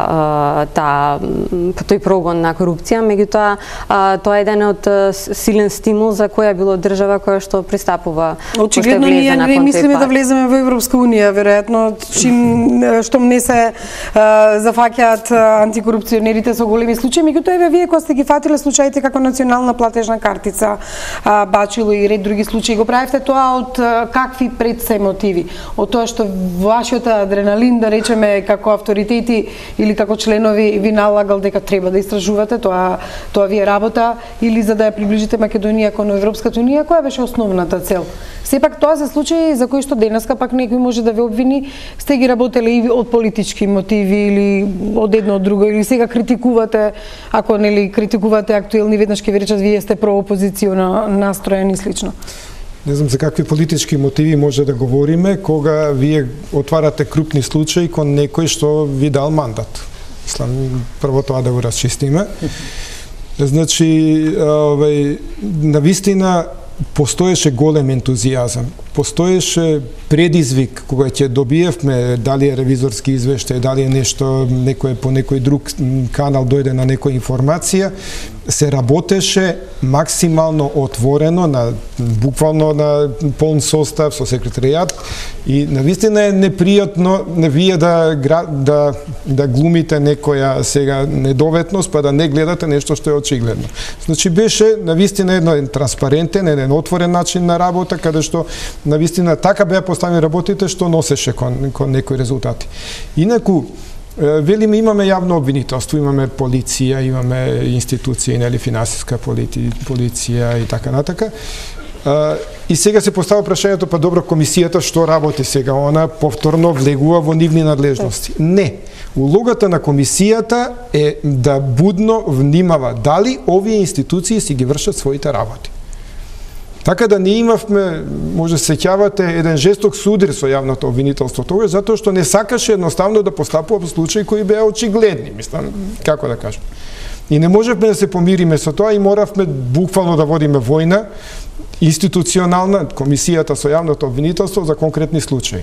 тој прогон на корупција, меѓутоа тоа е еден од силен стимул за која било држава која што пристапува. Очигледно ние не мислиме да влеземе во Европска унија, веројатно штом не се зафаќаат антикорупционерите со големи случаи, меѓутоа еве вие кога сте ги фатиле случаите како национална платежна картица, Бачило и ред други случаи, го правевте тоа од какви пред се мотиви? Од тоа што вашиот адреналин, да речеме, како авторитети или како членови ви налагал дека треба да истражувате, тоа ви е работа, или за да ја приближите Македонија кон Европската унија, која беше основната цел? Сепак тоа се случаи за кои што денеска пак некој може да ве обвини, сте ги работеле и од политички мотиви или од едно од друго, или сега критикувате, ако нели критикувате актуелни, веднаш ќе ви речат вие сте проопозицијно настроени и слично. Не знам за какви политички мотиви може да говориме кога вие отварате крупни случаи кон некој што ви дал мандат. Прво тоа да го расчистиме. Значи, навистина постоеше голем ентузијазам, постоеше предизвик кога ќе добиевме дали е ревизорски извештај, дали е нешто, некој по некој друг канал дојде на некоја информација, се работеше максимално отворено, буквално на полн состав со секретаријат и навистина е непријатно вие да глумите некоја сега недоветност па да не гледате нешто што е очигледно. Значи беше навистина еден транспарентен, еден отворен начин на работа каде што навистина така беа поставени работите што носеше кон некои резултати. Инаку велиме имаме јавно обвинителство, имаме полиција, имаме институции, нели финансиска полиција и така натака. И сега се поставува прашањето, па добро, комисијата што работи сега? Она повторно влегува во нивни надлежности. Не. Улогата на комисијата е да будно внимава дали овие институции си ги вршат своите работи. Така да не имавме, може се сеќавате, еден жесток суdir со јавното обвинителство тогаш, затоа што не сакаше едноставно да постапува во случаи кои беа очигледни, мислам, како да кажам. И не можевме да се помириме со тоа и моравме буквално да водиме војна институционална, комисијата со јавното обвинителство за конкретни случаи.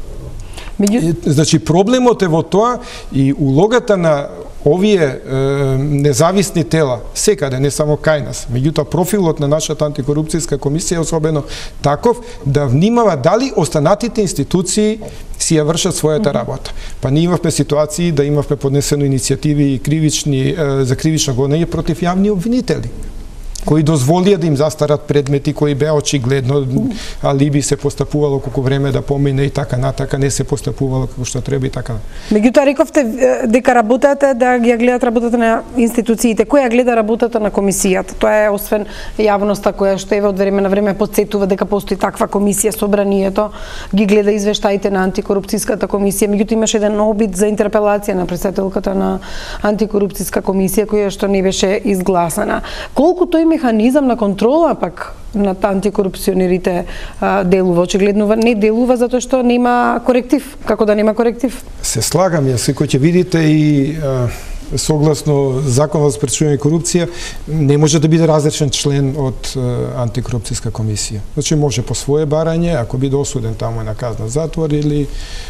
Значи, проблемот е во тоа и улогата на овие независни тела, секаде, не само кај нас, меѓутоа профилот на нашата антикорупцијска комисија е особено таков да внимава дали останатите институции си ја вршат својата работа. Па ние имавме ситуации да имавме поднесено иницијативи и за кривично гонење против јавни обвинители, кои дозволија да им застарат предмети кои беа очигледно алиби се постапувало колку време да помине и така натака, не се постапувало како што треба и така. Меѓутоа рековте дека работате да ги гледат работата на институциите. Која гледа работата на комисијата? Тоа е освен јавноста која што еве од време на време потсетува дека постои таква комисија, собранието ги гледа извештаите на антикорупцијската комисија. Меѓутоа имаше еден обид за интерпелација на председателката на антикорупцијска комисија која што не беше изгласана. Колку тој механизам на контрола пак на антикорупционерите делува? Очигледно не делува затоа што нема коректив. Како да нема коректив? Се слагам, јас секој ќе видите и согласно Законот за спречување корупција не може да биде различен член од антикорупцијска комисија. Значи може по свое барање, ако биде осуден таму е на казна затвор или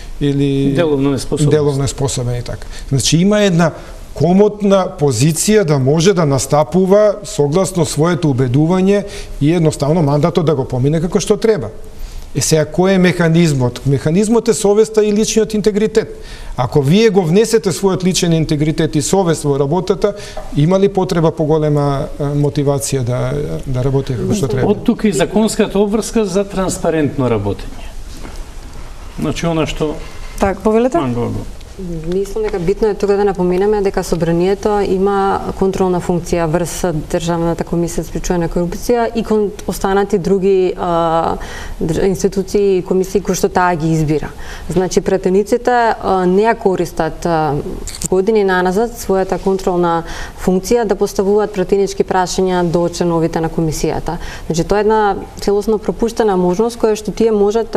деловно неспособен и така. Значи има една комотна позиција да може да настапува согласно своето убедување и едноставно мандатот да го помине како што треба. Сега, кој е механизмот? Механизмот е совеста и личниот интегритет. Ако вие го внесете својот личен интегритет и совест во работата, има ли потреба поголема мотивација да работи како што треба? Од тука и законската обврска за транспарентно работење. Значи, она што... Так, повелете? Мислам дека битно е тука да напоменеме дека собранието има контролна функција врз Државната комисија за спречување на корупција и кон останати други институции и комисии кои што таа ги избира. Значи претениците не ја користат години наназад својата контролна функција да поставуваат претенички прашања до членовите на комисијата. Значи тоа е една целосно пропуштена можност која што тие можат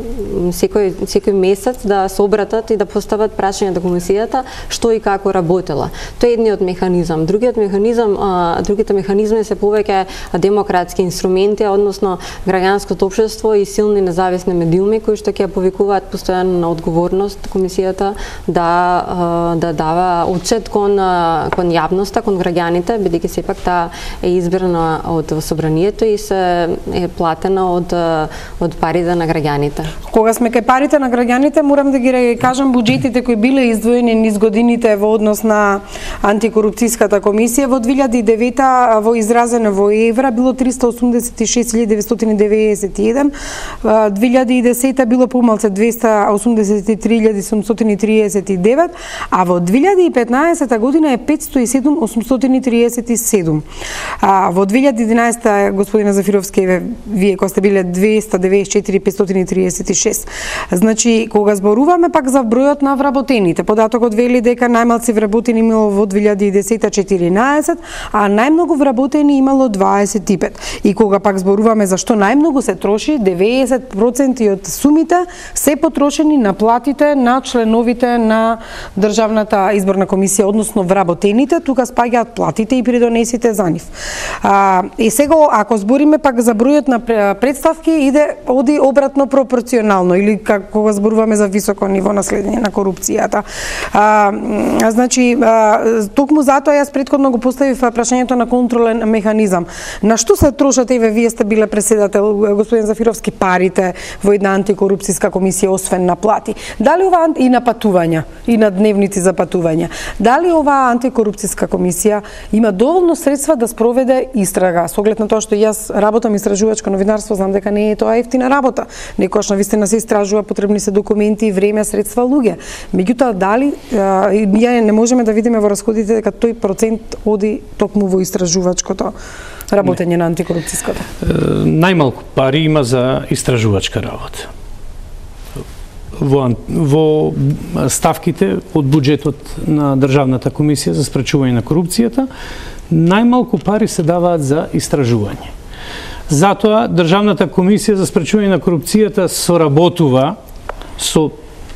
секој месец да се обратат и да постават прашање до комисијата што и како работела. Тоа е едниот механизам. Другите механизми се повеќе демократски инструменти, односно граѓанското општество и силни независни медиуми кои што ќе повикуваат постојано на одговорност комисијата да дава отчет кон јавноста, кон граѓаните, бидејќи сепак таа е избрана од собранието и се е платена од парите на граѓаните. Кога сме кај парите на граѓаните, морам да ги кажам буџетите кои биле издвоени низ годините во однос на антикорупцијската комисија. Во 2009 во изразено во евра било 386.991, 2010 било помалку 283.739, а во 2015 година е 507.837. Во 2011 господина Зафировски, вие кои сте биле 294.536. Значи кога зборуваме пак за бројот на вработените, податокот вели дека најмалци вработени имало во 2010 14, а најмногу вработени имало 25. И кога пак зборуваме за што најмногу се троши, 90% од сумите се потрошени на платите на членовите на Државната изборна комисија, односно вработените, тука спаѓаат платите и придонесите за нив. И сега ако збориме пак за бројот на представки, оди обратно пропорционално или кога зборуваме за високо ниво на следење на корупцијата. Значи, токму затоа јас претходно го поставив прашањето на контролен механизам. На што се трошат, вие сте биле председател, господин Зафировски, парите во една антикорупцијска комисија, освен на плати? Дали ова и на патувања, и на дневници за патувања, дали оваа антикорупцијска комисија има доволно средства да спроведе истрага? Со оглед на тоа што јас работам истражувачко новинарство, знам дека не е тоа ефтина работа. Некојаш навистина се истражува, потребни се документи, време, средства, луѓе. Меѓутоа, дали ние не можеме да видиме во расходите дека тој процент оди токму во истражувачкото работење на антикорупцијското? Најмалку пари има за истражувачка работа. Во ставките од буџетот на Државната комисија за спречување на корупцијата, најмалку пари се даваат за истражување. Затоа Државната комисија за спречување на корупцијата соработува со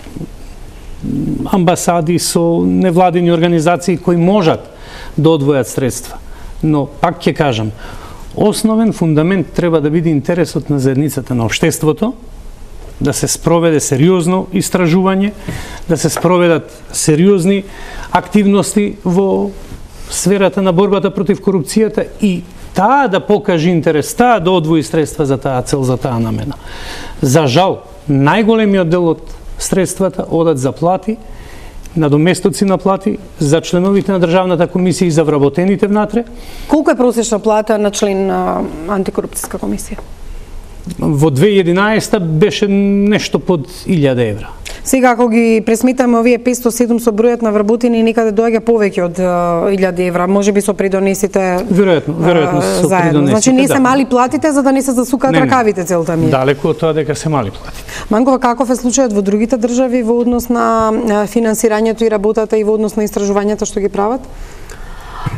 амбасади, со невладини организации кои можат да одвојат средства. Но, пак ќе кажам, основен фундамент треба да биде интересот на заедницата, на општеството, да се спроведе сериозно истражување, да се спроведат сериозни активности во сферата на борбата против корупцијата и таа да покаже интерес, таа да одвои средства за таа цел, за таа намена. За жал, најголемиот дел од средствата одат за плати, надоместоци на плати, за членовите на Државната комисија и за вработените внатре. Колку е просечна плата на член на антикорупцијска комисија? Во 2011 беше нешто под 1000 евра. Сега, ако ги пресметаме овие 507 со бројот на вработени, некаде доаѓа повеќе од 1000 евра, може би со придонесите веројатно со придонесите. Значи не се мали платите за да не се засукаат ракавите, целта ми е. Далеку од тоа дека се мали платите. Мангова, каков е случајот во другите држави во однос на финансирањето и работата и во однос на истражувањата што ги прават?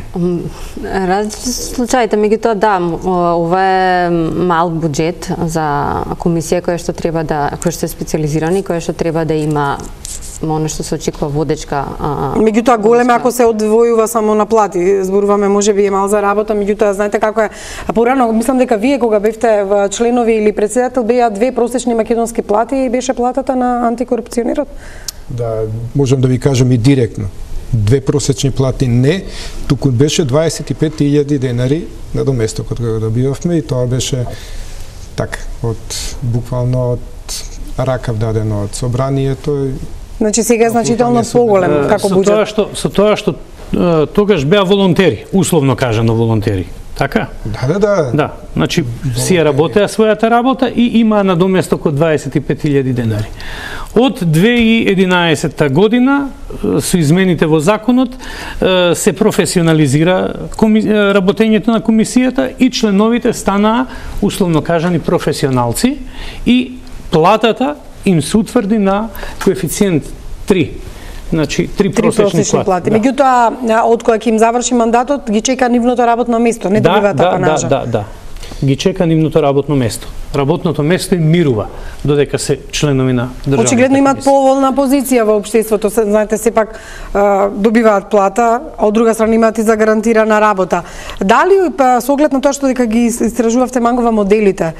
Различни случаите, меѓутоа да, ова е мал буџет за комисија која што е специализирана и која што треба да има оно што се очекува водечка. Меѓутоа голем ако се одвојува само на плати, зборуваме можеби е мал за работа, меѓутоа знаете како е. Порано мислам дека вие кога бевте членови или председател беа 2 просечни македонски плати и беше платата на антикорупционерот? Да, можам да ви кажам и директно. 2 просечни плати не, туку беше 25.000 денари на доместокот кога добивавме и тоа беше така, буквално од ракав дадено од собранието. Значи сега е значително поголем како буџет. Со тоа што тогаш беа волонтери, условно кажано волонтери. Така? Да. Да, значи си ја работеа својата работа и има надоместок од 25.000 денари. Од 2011 година со измените во законот се професионализира работењето на комисијата и членовите станаа условно кажани професионалци и платата им се утврди на коефициент 3. Значи, 3 просечни плати. Меѓутоа, од кога ќе им заврши мандатот, ги чека нивното работно место, не добиваат апанажа. Да. Ги чека нивното работно место. Работното место им мирува додека се членови на државната. Очигледно имаат поволна позиција во општеството, знаете, сепак добиваат плата, а од друга страна имаат и загарантирана работа. Дали со оглед на тоа што дека ги истражувавте мангова моделите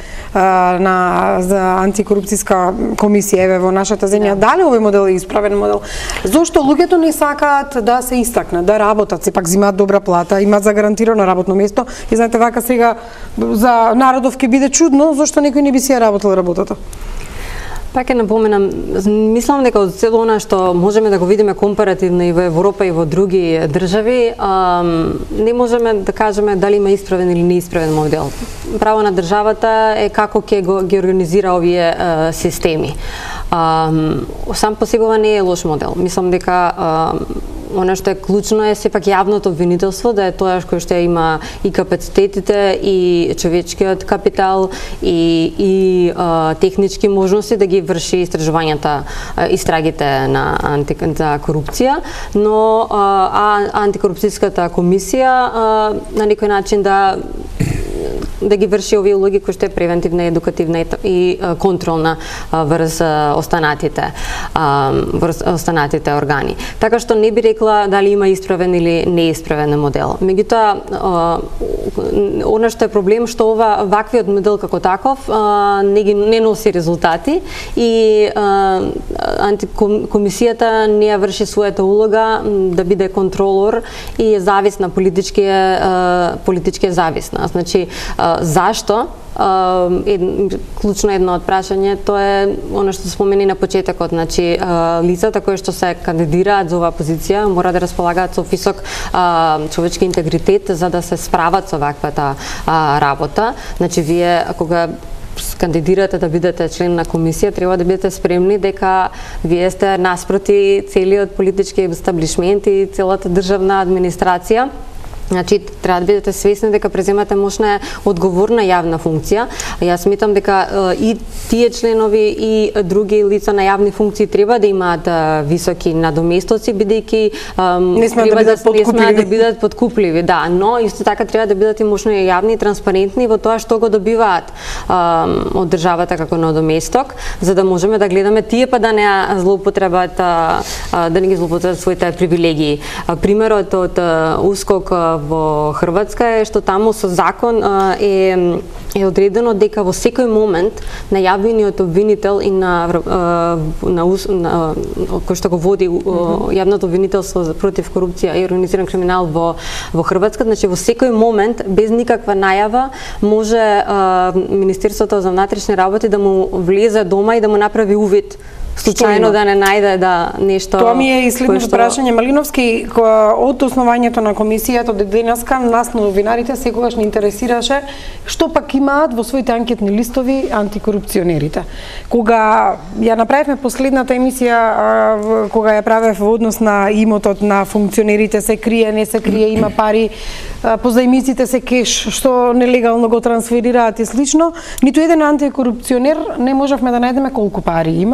за антикорупцијска комисија еве во нашата земја, дали овој модел е исправен модел? Зошто луѓето не сакаат да се истакнат, да работат, сепак земаат добра плата, имаат загарантирано работно место и знаете вака сега за народов ќе биде чудно зошто некој не би си ја работел работата. Пак ќе напоменам, мислам дека од цело она што можеме да го видиме компаративно и во Европа и во други држави, не можеме да кажеме дали има исправен или неисправен модел. Право на државата е како ќе ги организира овие системи. Сам по себе не е лош модел. Мислам дека она што е клучно е сепак јавното обвинителство, да е тоа кој што има и капацитетите и човечкиот капитал и технички можности да ги врши истрагите на корупција, но антикорупцијската комисија на некој начин да ги врши овие улоги кои што е превентивна, едукативна и контролна врз останатите органи. Така што не би рекла дали има исправен или неисправен модел. Меѓутоа, она што е проблем што ваквиот модел како таков не носи резултати и антикомисијата не ја врши својата улога да биде контролор и е зависна политички е зависна. Значи, зашто? Клучно едно од прашање, тоа е оно што спомени на почетокот, значи лицата кои што се кандидираат за оваа позиција мора да располагаат со висок човечки интегритет за да се справат со ваквата работа. Значи вие кога кандидирате да бидете член на комисија, треба да бидете спремни дека вие сте наспроти целиот политички естаблишмент и целата државна администрација. Значи, треба да бидете свесни дека преземате мощна одговорна јавна функција. Јас сметам дека и тие членови и други лица на јавни функции треба да имаат високи надоместоци, бидејќи не смеат да бидат подкупливи. Да, но исто така треба да бидат и мощно јавни и транспарентни во тоа што го добиваат од државата како надоместок, за да можеме да гледаме тие па да не злоупотребат своите привилегии. Примерот од УСКОК во Хрватска е што таму со закон е одредено дека во секој момент најавениот обвинител и кој што го води јавното обвинителство против корупција и организиран криминал во Хрватска, значи во секој момент без никаква најава може Министерството за внатрешни работи да му влезе дома и да му направи увид случајно да не најде нешто. Тоа ми е и следното прашање, Малиновски, од основањето на комисијата до денеска нас новинарите секогаш не интересираше што пак имаат во своите анкетни листови антикорупционерите. Кога ја направивме последната емисија, кога ја правев во однос на имотот на функционерите, се крие, не се крие, има пари, позајмиците се кеш, што нелегално го трансферираат и слично, ниту еден антикорупционер не можевме да најдеме колку пари има и што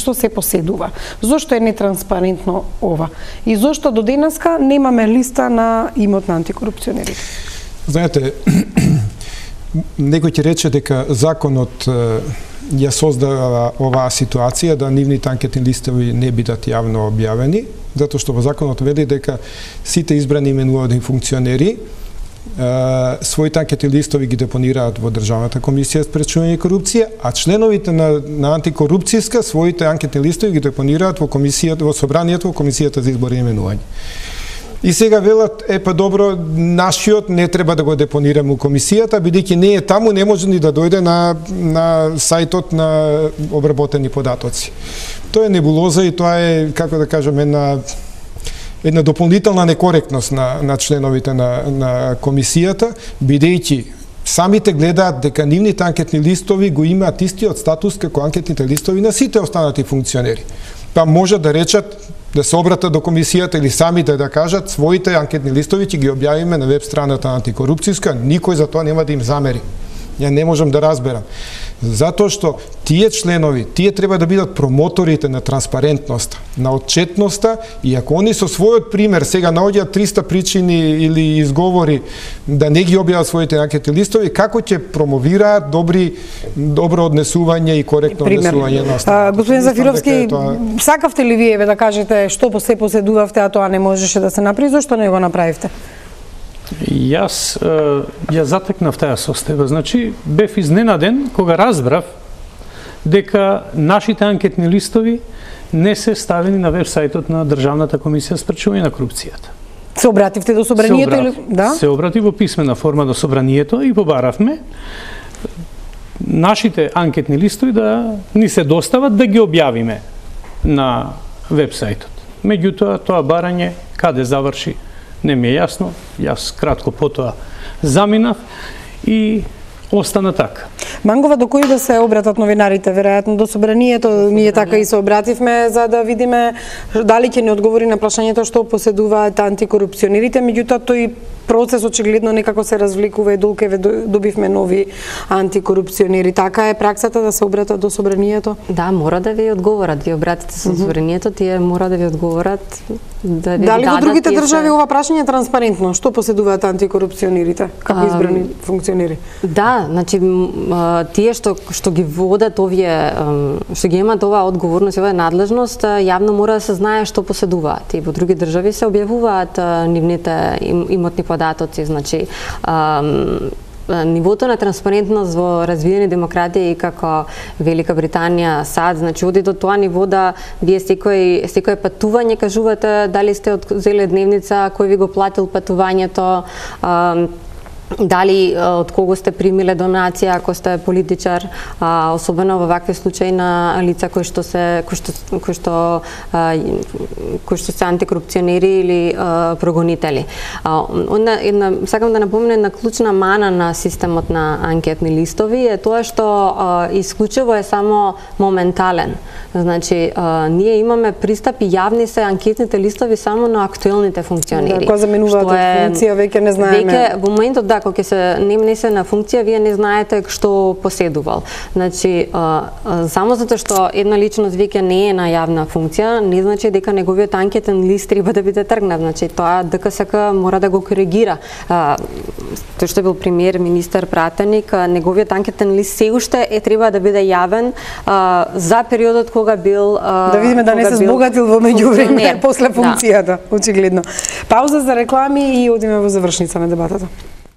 што се поседува. Зошто е нетранспарентно ова? И зошто до денеска немаме листа на имот на антикорупционерите? Знаете, некој ќе рече дека законот ја создава оваа ситуација да нивните анкетни листови не бидат јавно објавени, затоа што во законот вели дека сите избрани именувани функционери своите анкетни листови ги депонираат во Државната комисија за спречување корупција, а членовите на антикорупцијска своите анкетни листови ги депонираат во комисијата, во собранието, во комисијата за избор и именување. И сега велат, добро, нашиот не треба да го депонираме у комисијата, бидејќи не е таму, не може ни да дојде на сајтот на обработени податоци. Тоа е небулоза и тоа е, како да кажем, една дополнителна некоректност на членовите на комисијата, бидејќи самите гледаат дека нивните анкетни листови го имаат истиот статус како анкетните листови на сите останати функционери. Па може да речат, да се обратат до комисијата или самите да кажат своите анкетни листови ќе ги објавиме на веб страната на антикорупцијска, никој за тоа нема да им замери. Ја не можам да разберам. Затоа што тие членови, тие треба да бидат промоторите на транспарентноста, на отчетноста, и ако они со својот пример сега наоѓаат 300 причини или изговори да не ги објават своите анкетни листови, како ќе промовираат добро однесување и коректно однесување на останатите? Господин Зафировски, сакавте ли вие да кажете што се поседувавте, а тоа не можеше да се направи, зошто не го направивте? Јас ја затекнав таа состојба. Значи, бев изненаден кога разбрав дека нашите анкетни листови не се ставени на веб-сајтот на Државната комисија за спречување на корупцијата. Се обративте до собранието или да? Се обратив во писмена форма до собранието и побаравме нашите анкетни листови да ни се достават да ги објавиме на веб-сајтот. Меѓутоа, тоа барање каде заврши не ми е јасно, јас кратко потоа заминав и остана така. Мангова, до кој да се обратат новинарите? Веројатно до собранието, ние така и се обративме за да видиме дали ќе ни одговори на прашањето што поседуваат антикорупционерите, меѓутоа тој процес очигледно некако се развлекува и долкеве добивме нови антикорупционери. Така е праксата да се обратат до собранието? Да, мора да ви одговорат. Ви обратите со собранието, тие мора да ви одговорат, да ви дали во другите држави ова прашање е транспарентно? Што поседуваат антикорупционерите како избрани функционери? Да, значи тие што ги водат овие, што ги имаат оваа одговорност и оваа надлежност, јавно мора да се знае што поседуваат. И во други држави се објавуваат нивните имотни податоци, значи нивото на транспарентност во развиени демократии како Велика Британија, САД, значи оди до тоа ниво да вие секој патување кажувате дали сте одзеле дневница, кој ви го платил патувањето, дали од кого сте примиле донација ако сте политичар, особено во вакви случаи на лица кои што се антикорупционери или прогонители. Сакам да напоменам една клучна мана на системот на анкетни листови е тоа што исклучиво е само моментален. Значи, ние имаме пристап и јавни се анкетните листови само на актуелните функционери. Да, кога заменуваат функција, веќе не знаеме. Веќе во моментот кога ќе се немнесе на функција, вие не знаете што поседувал. Значи, само затоа што една личност веќе не е на јавна функција, не значи дека неговиот анкетен лист треба да биде тргнат. Значи, тоа ДКСК мора да го коригира. Тој што бил премиер, министер, пратеник, неговиот анкетен лист се уште треба да биде јавен за периодот кога бил да видиме да не се збогатил во меѓувреме после функцијата, очигледно. Пауза за реклами и одиме во завршница на дебатата.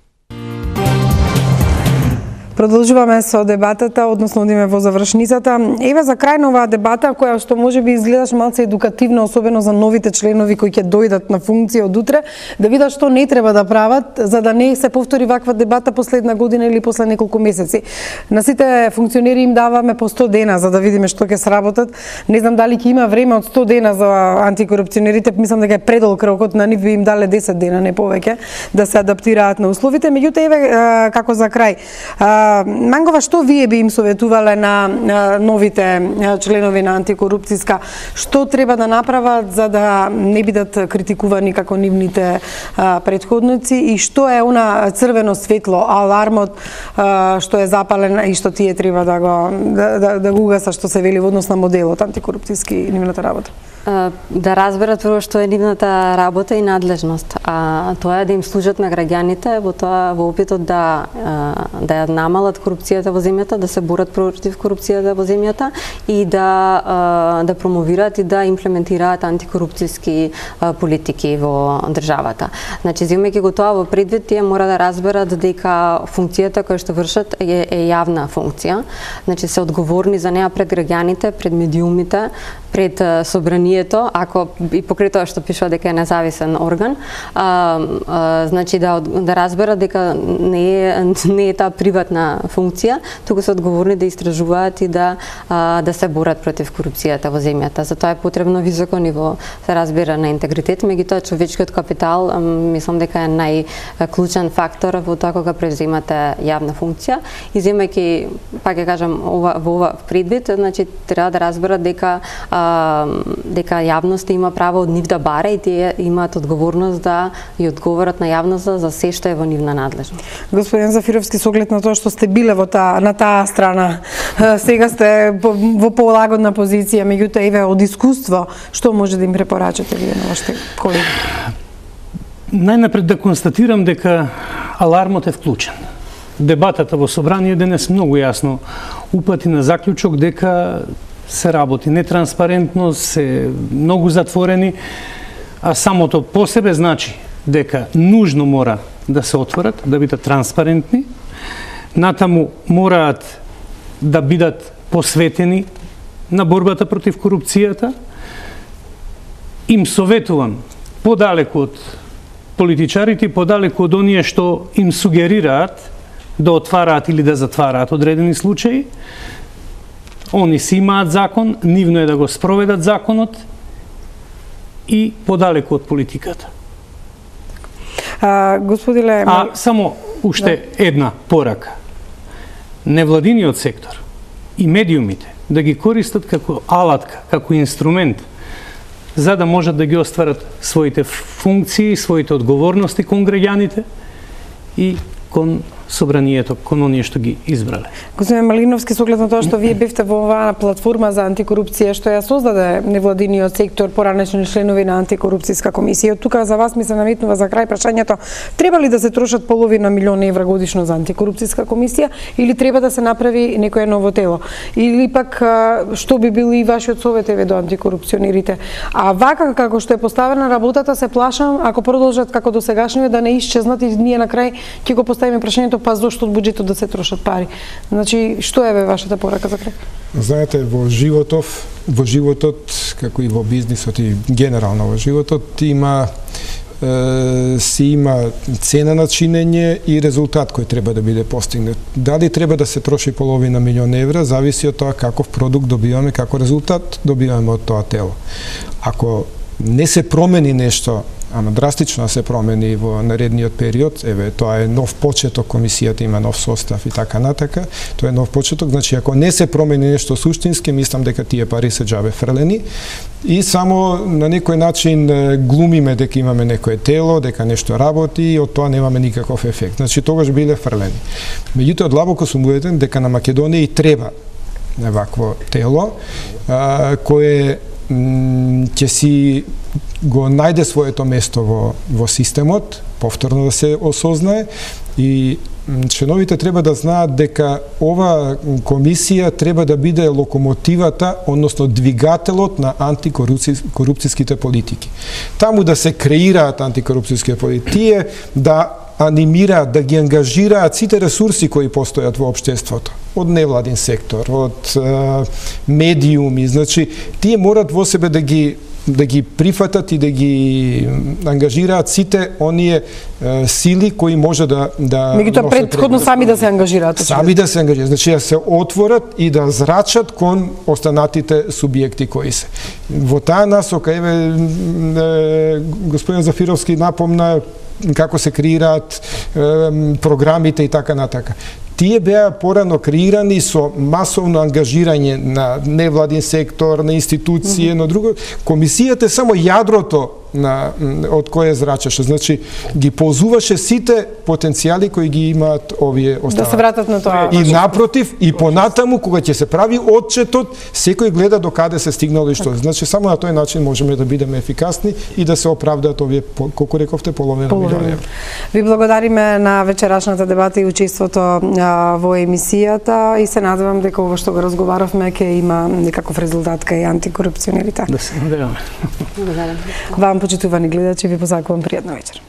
Продолжуваме со дебатата, односно одиме во завршницата. Еве за крај на оваа дебата, која што можеби изгледаш малце едукативно, особено за новите членови кои ќе дојдат на функција од утре, да видат што не треба да прават, за да не се повтори ваква дебата после една година или после неколку месеци. На сите функционери им даваме по 100 дена за да видиме што ќе сработат. Не знам дали ќе има време од 100 дена за антикорупционерите, мислам дека е предолг рокот, на нив би им дале 10 дена, не повеќе, да се адаптираат на условите. Меѓутоа, еве како за крај. Мангова, што вие би им советувале на новите членови на антикорупцијска? Што треба да направат за да не бидат критикувани како нивните претходници и што е она црвено светло, алармот што е запален и што тие треба да го угаса, што се вели во однос на моделот антикорупцијски и нивната работа? Да разберат прво што е нивната работа и надлежност. Тоа е да им служат на граѓаните во опитот да ја намалат корупцијата во земјата, да се борат против корупцијата во земјата и да промовираат и да имплементираат антикорупцијски политики во државата. Значи, земјајќи го тоа во предвид, тие мора да разберат дека функцијата која што вршат е јавна функција. Значи, се одговорни за неа пред граѓаните, пред медиумите, пред собранието, ако и покрај тоа што пишува дека е независен орган, значи да разберат дека не е таа приватна функција, туку се одговорни да истражуваат и да се борат против корупцијата во земјата. Затоа е потребно високо ниво се разбира на интегритет, меѓутоа човечкиот капитал мислам дека е најклучен фактор во тоа кога преземате јавна функција и земајќи, пак ќе кажам, во ова предвид, значи треба да разберат дека јавноста има право од нив да бара и тие имаат одговорност да ја одговорат на јавноста за се што е во нивна надлежност. Господин Зафировски, со оглед на тоа што сте биле на таа страна, сега сте во полагодна позиција, меѓутоа еве од искуство, што може да им препорачате вие на вашите колеги? Најнапред да констатирам дека алармот е вклучен. Дебатата во собрание денес многу јасно упати на заклучок дека се работи нетранспарентно, се многу затворени, а самото по себе значи дека нужно мора да се отворат, да бидат транспарентни, натаму мораат да бидат посветени на борбата против корупцијата. Им советувам подалеку од политичарите, подалеку од оние што им сугерираат да отвараат или да затвараат одредени случаи. Они си имаат закон, нивно е да го спроведат законот и подалеку од политиката. Господине... само уште една порака. Невладиниот сектор и медиумите да ги користат како алатка, како инструмент, за да можат да ги остварат своите функции, своите одговорности кон граѓаните и кон собранието, кон оние што ги избрале. Господин Малиновски, со оглед на тоа што вие бевте во оваа платформа за антикорупција што ја создаде невладиниот сектор, поранешни членови на антикорупцијска комисија, од тука за вас ми се наметнува за крај прашањето: треба ли да се трошат половина милион евра годишно за антикорупцијска комисија или треба да се направи некое ново тело? Или пак што би бил и вашиот совет еве до антикорупционерите? А вака како што е поставена работата, се плашам ако продолжат како досегашниот да не исчезнат и ние на крај ќе го поставиме прашањето па зошто од буџетот да се трошат пари. Значи, што е вашата порака за крај? Знаете, во животот, како и во бизнисот и генерално во животот, има цена на чинење и резултат кој треба да биде постигнат. Дали треба да се троши половина милион евра, зависи од тоа каков продукт добиваме, како резултат добиваме од тоа тело. Ако не се промени нешто, ама драстично се промени во наредниот период, еве, тоа е нов почеток, комисијата има нов состав и така натака, тоа е нов почеток, значи ако не се промени нешто суштински, мислам дека тие пари се џабе фрлени и само на некој начин глумиме дека имаме некое тело, дека нешто работи и од тоа немаме никаков ефект. Значи тогаш биле фрлени. Меѓутоа, длабоко сум убеден дека на Македонија и треба вакво тело, кое ќе си го најде своето место во системот, повторно да се осознае и членовите треба да знаат дека ова комисија треба да биде локомотивата, односно двигателот на антикорупцијските политики. Таму да се креираат антикорупцијските политики, тие да анимираат, да ги ангажираат сите ресурси кои постојат во општеството, од невладин сектор, од медиуми, значи тие морат во себе да ги прифатат и да ги ангажираат сите оние сили кои може да меѓутоа претходно сами да се ангажираат. Сами да се ангажираат, значи да се отворат и да зрачат кон останатите субјекти кои се. Во таа насока, еве, господин Зафировски напомна како се креираат програмите и така натака. Тие беа порано креирани со масовно ангажирање на невладин сектор, на институции, но друго. Комисијата е само јадрото од кое зрачеше. Значи, ги ползуваше сите потенцијали кои ги имаат овие останати. Да се вратат на тоа. И напротив, и понатаму, кога ќе се прави отчетот, секој гледа до каде се стигнало и што. Значи, само на тој начин можеме да бидеме ефикасни и да се оправдаат овие, колку рековте, половина милиони евра. Ви благодариме на вечерашната дебата и учеството во емисијата и се надевам дека ова што го разговаравме ќе има некаков резултат кај антикорупционерите. Да се надеваме. Вам, почитувани гледачи, ви посакувам пријатна вечер.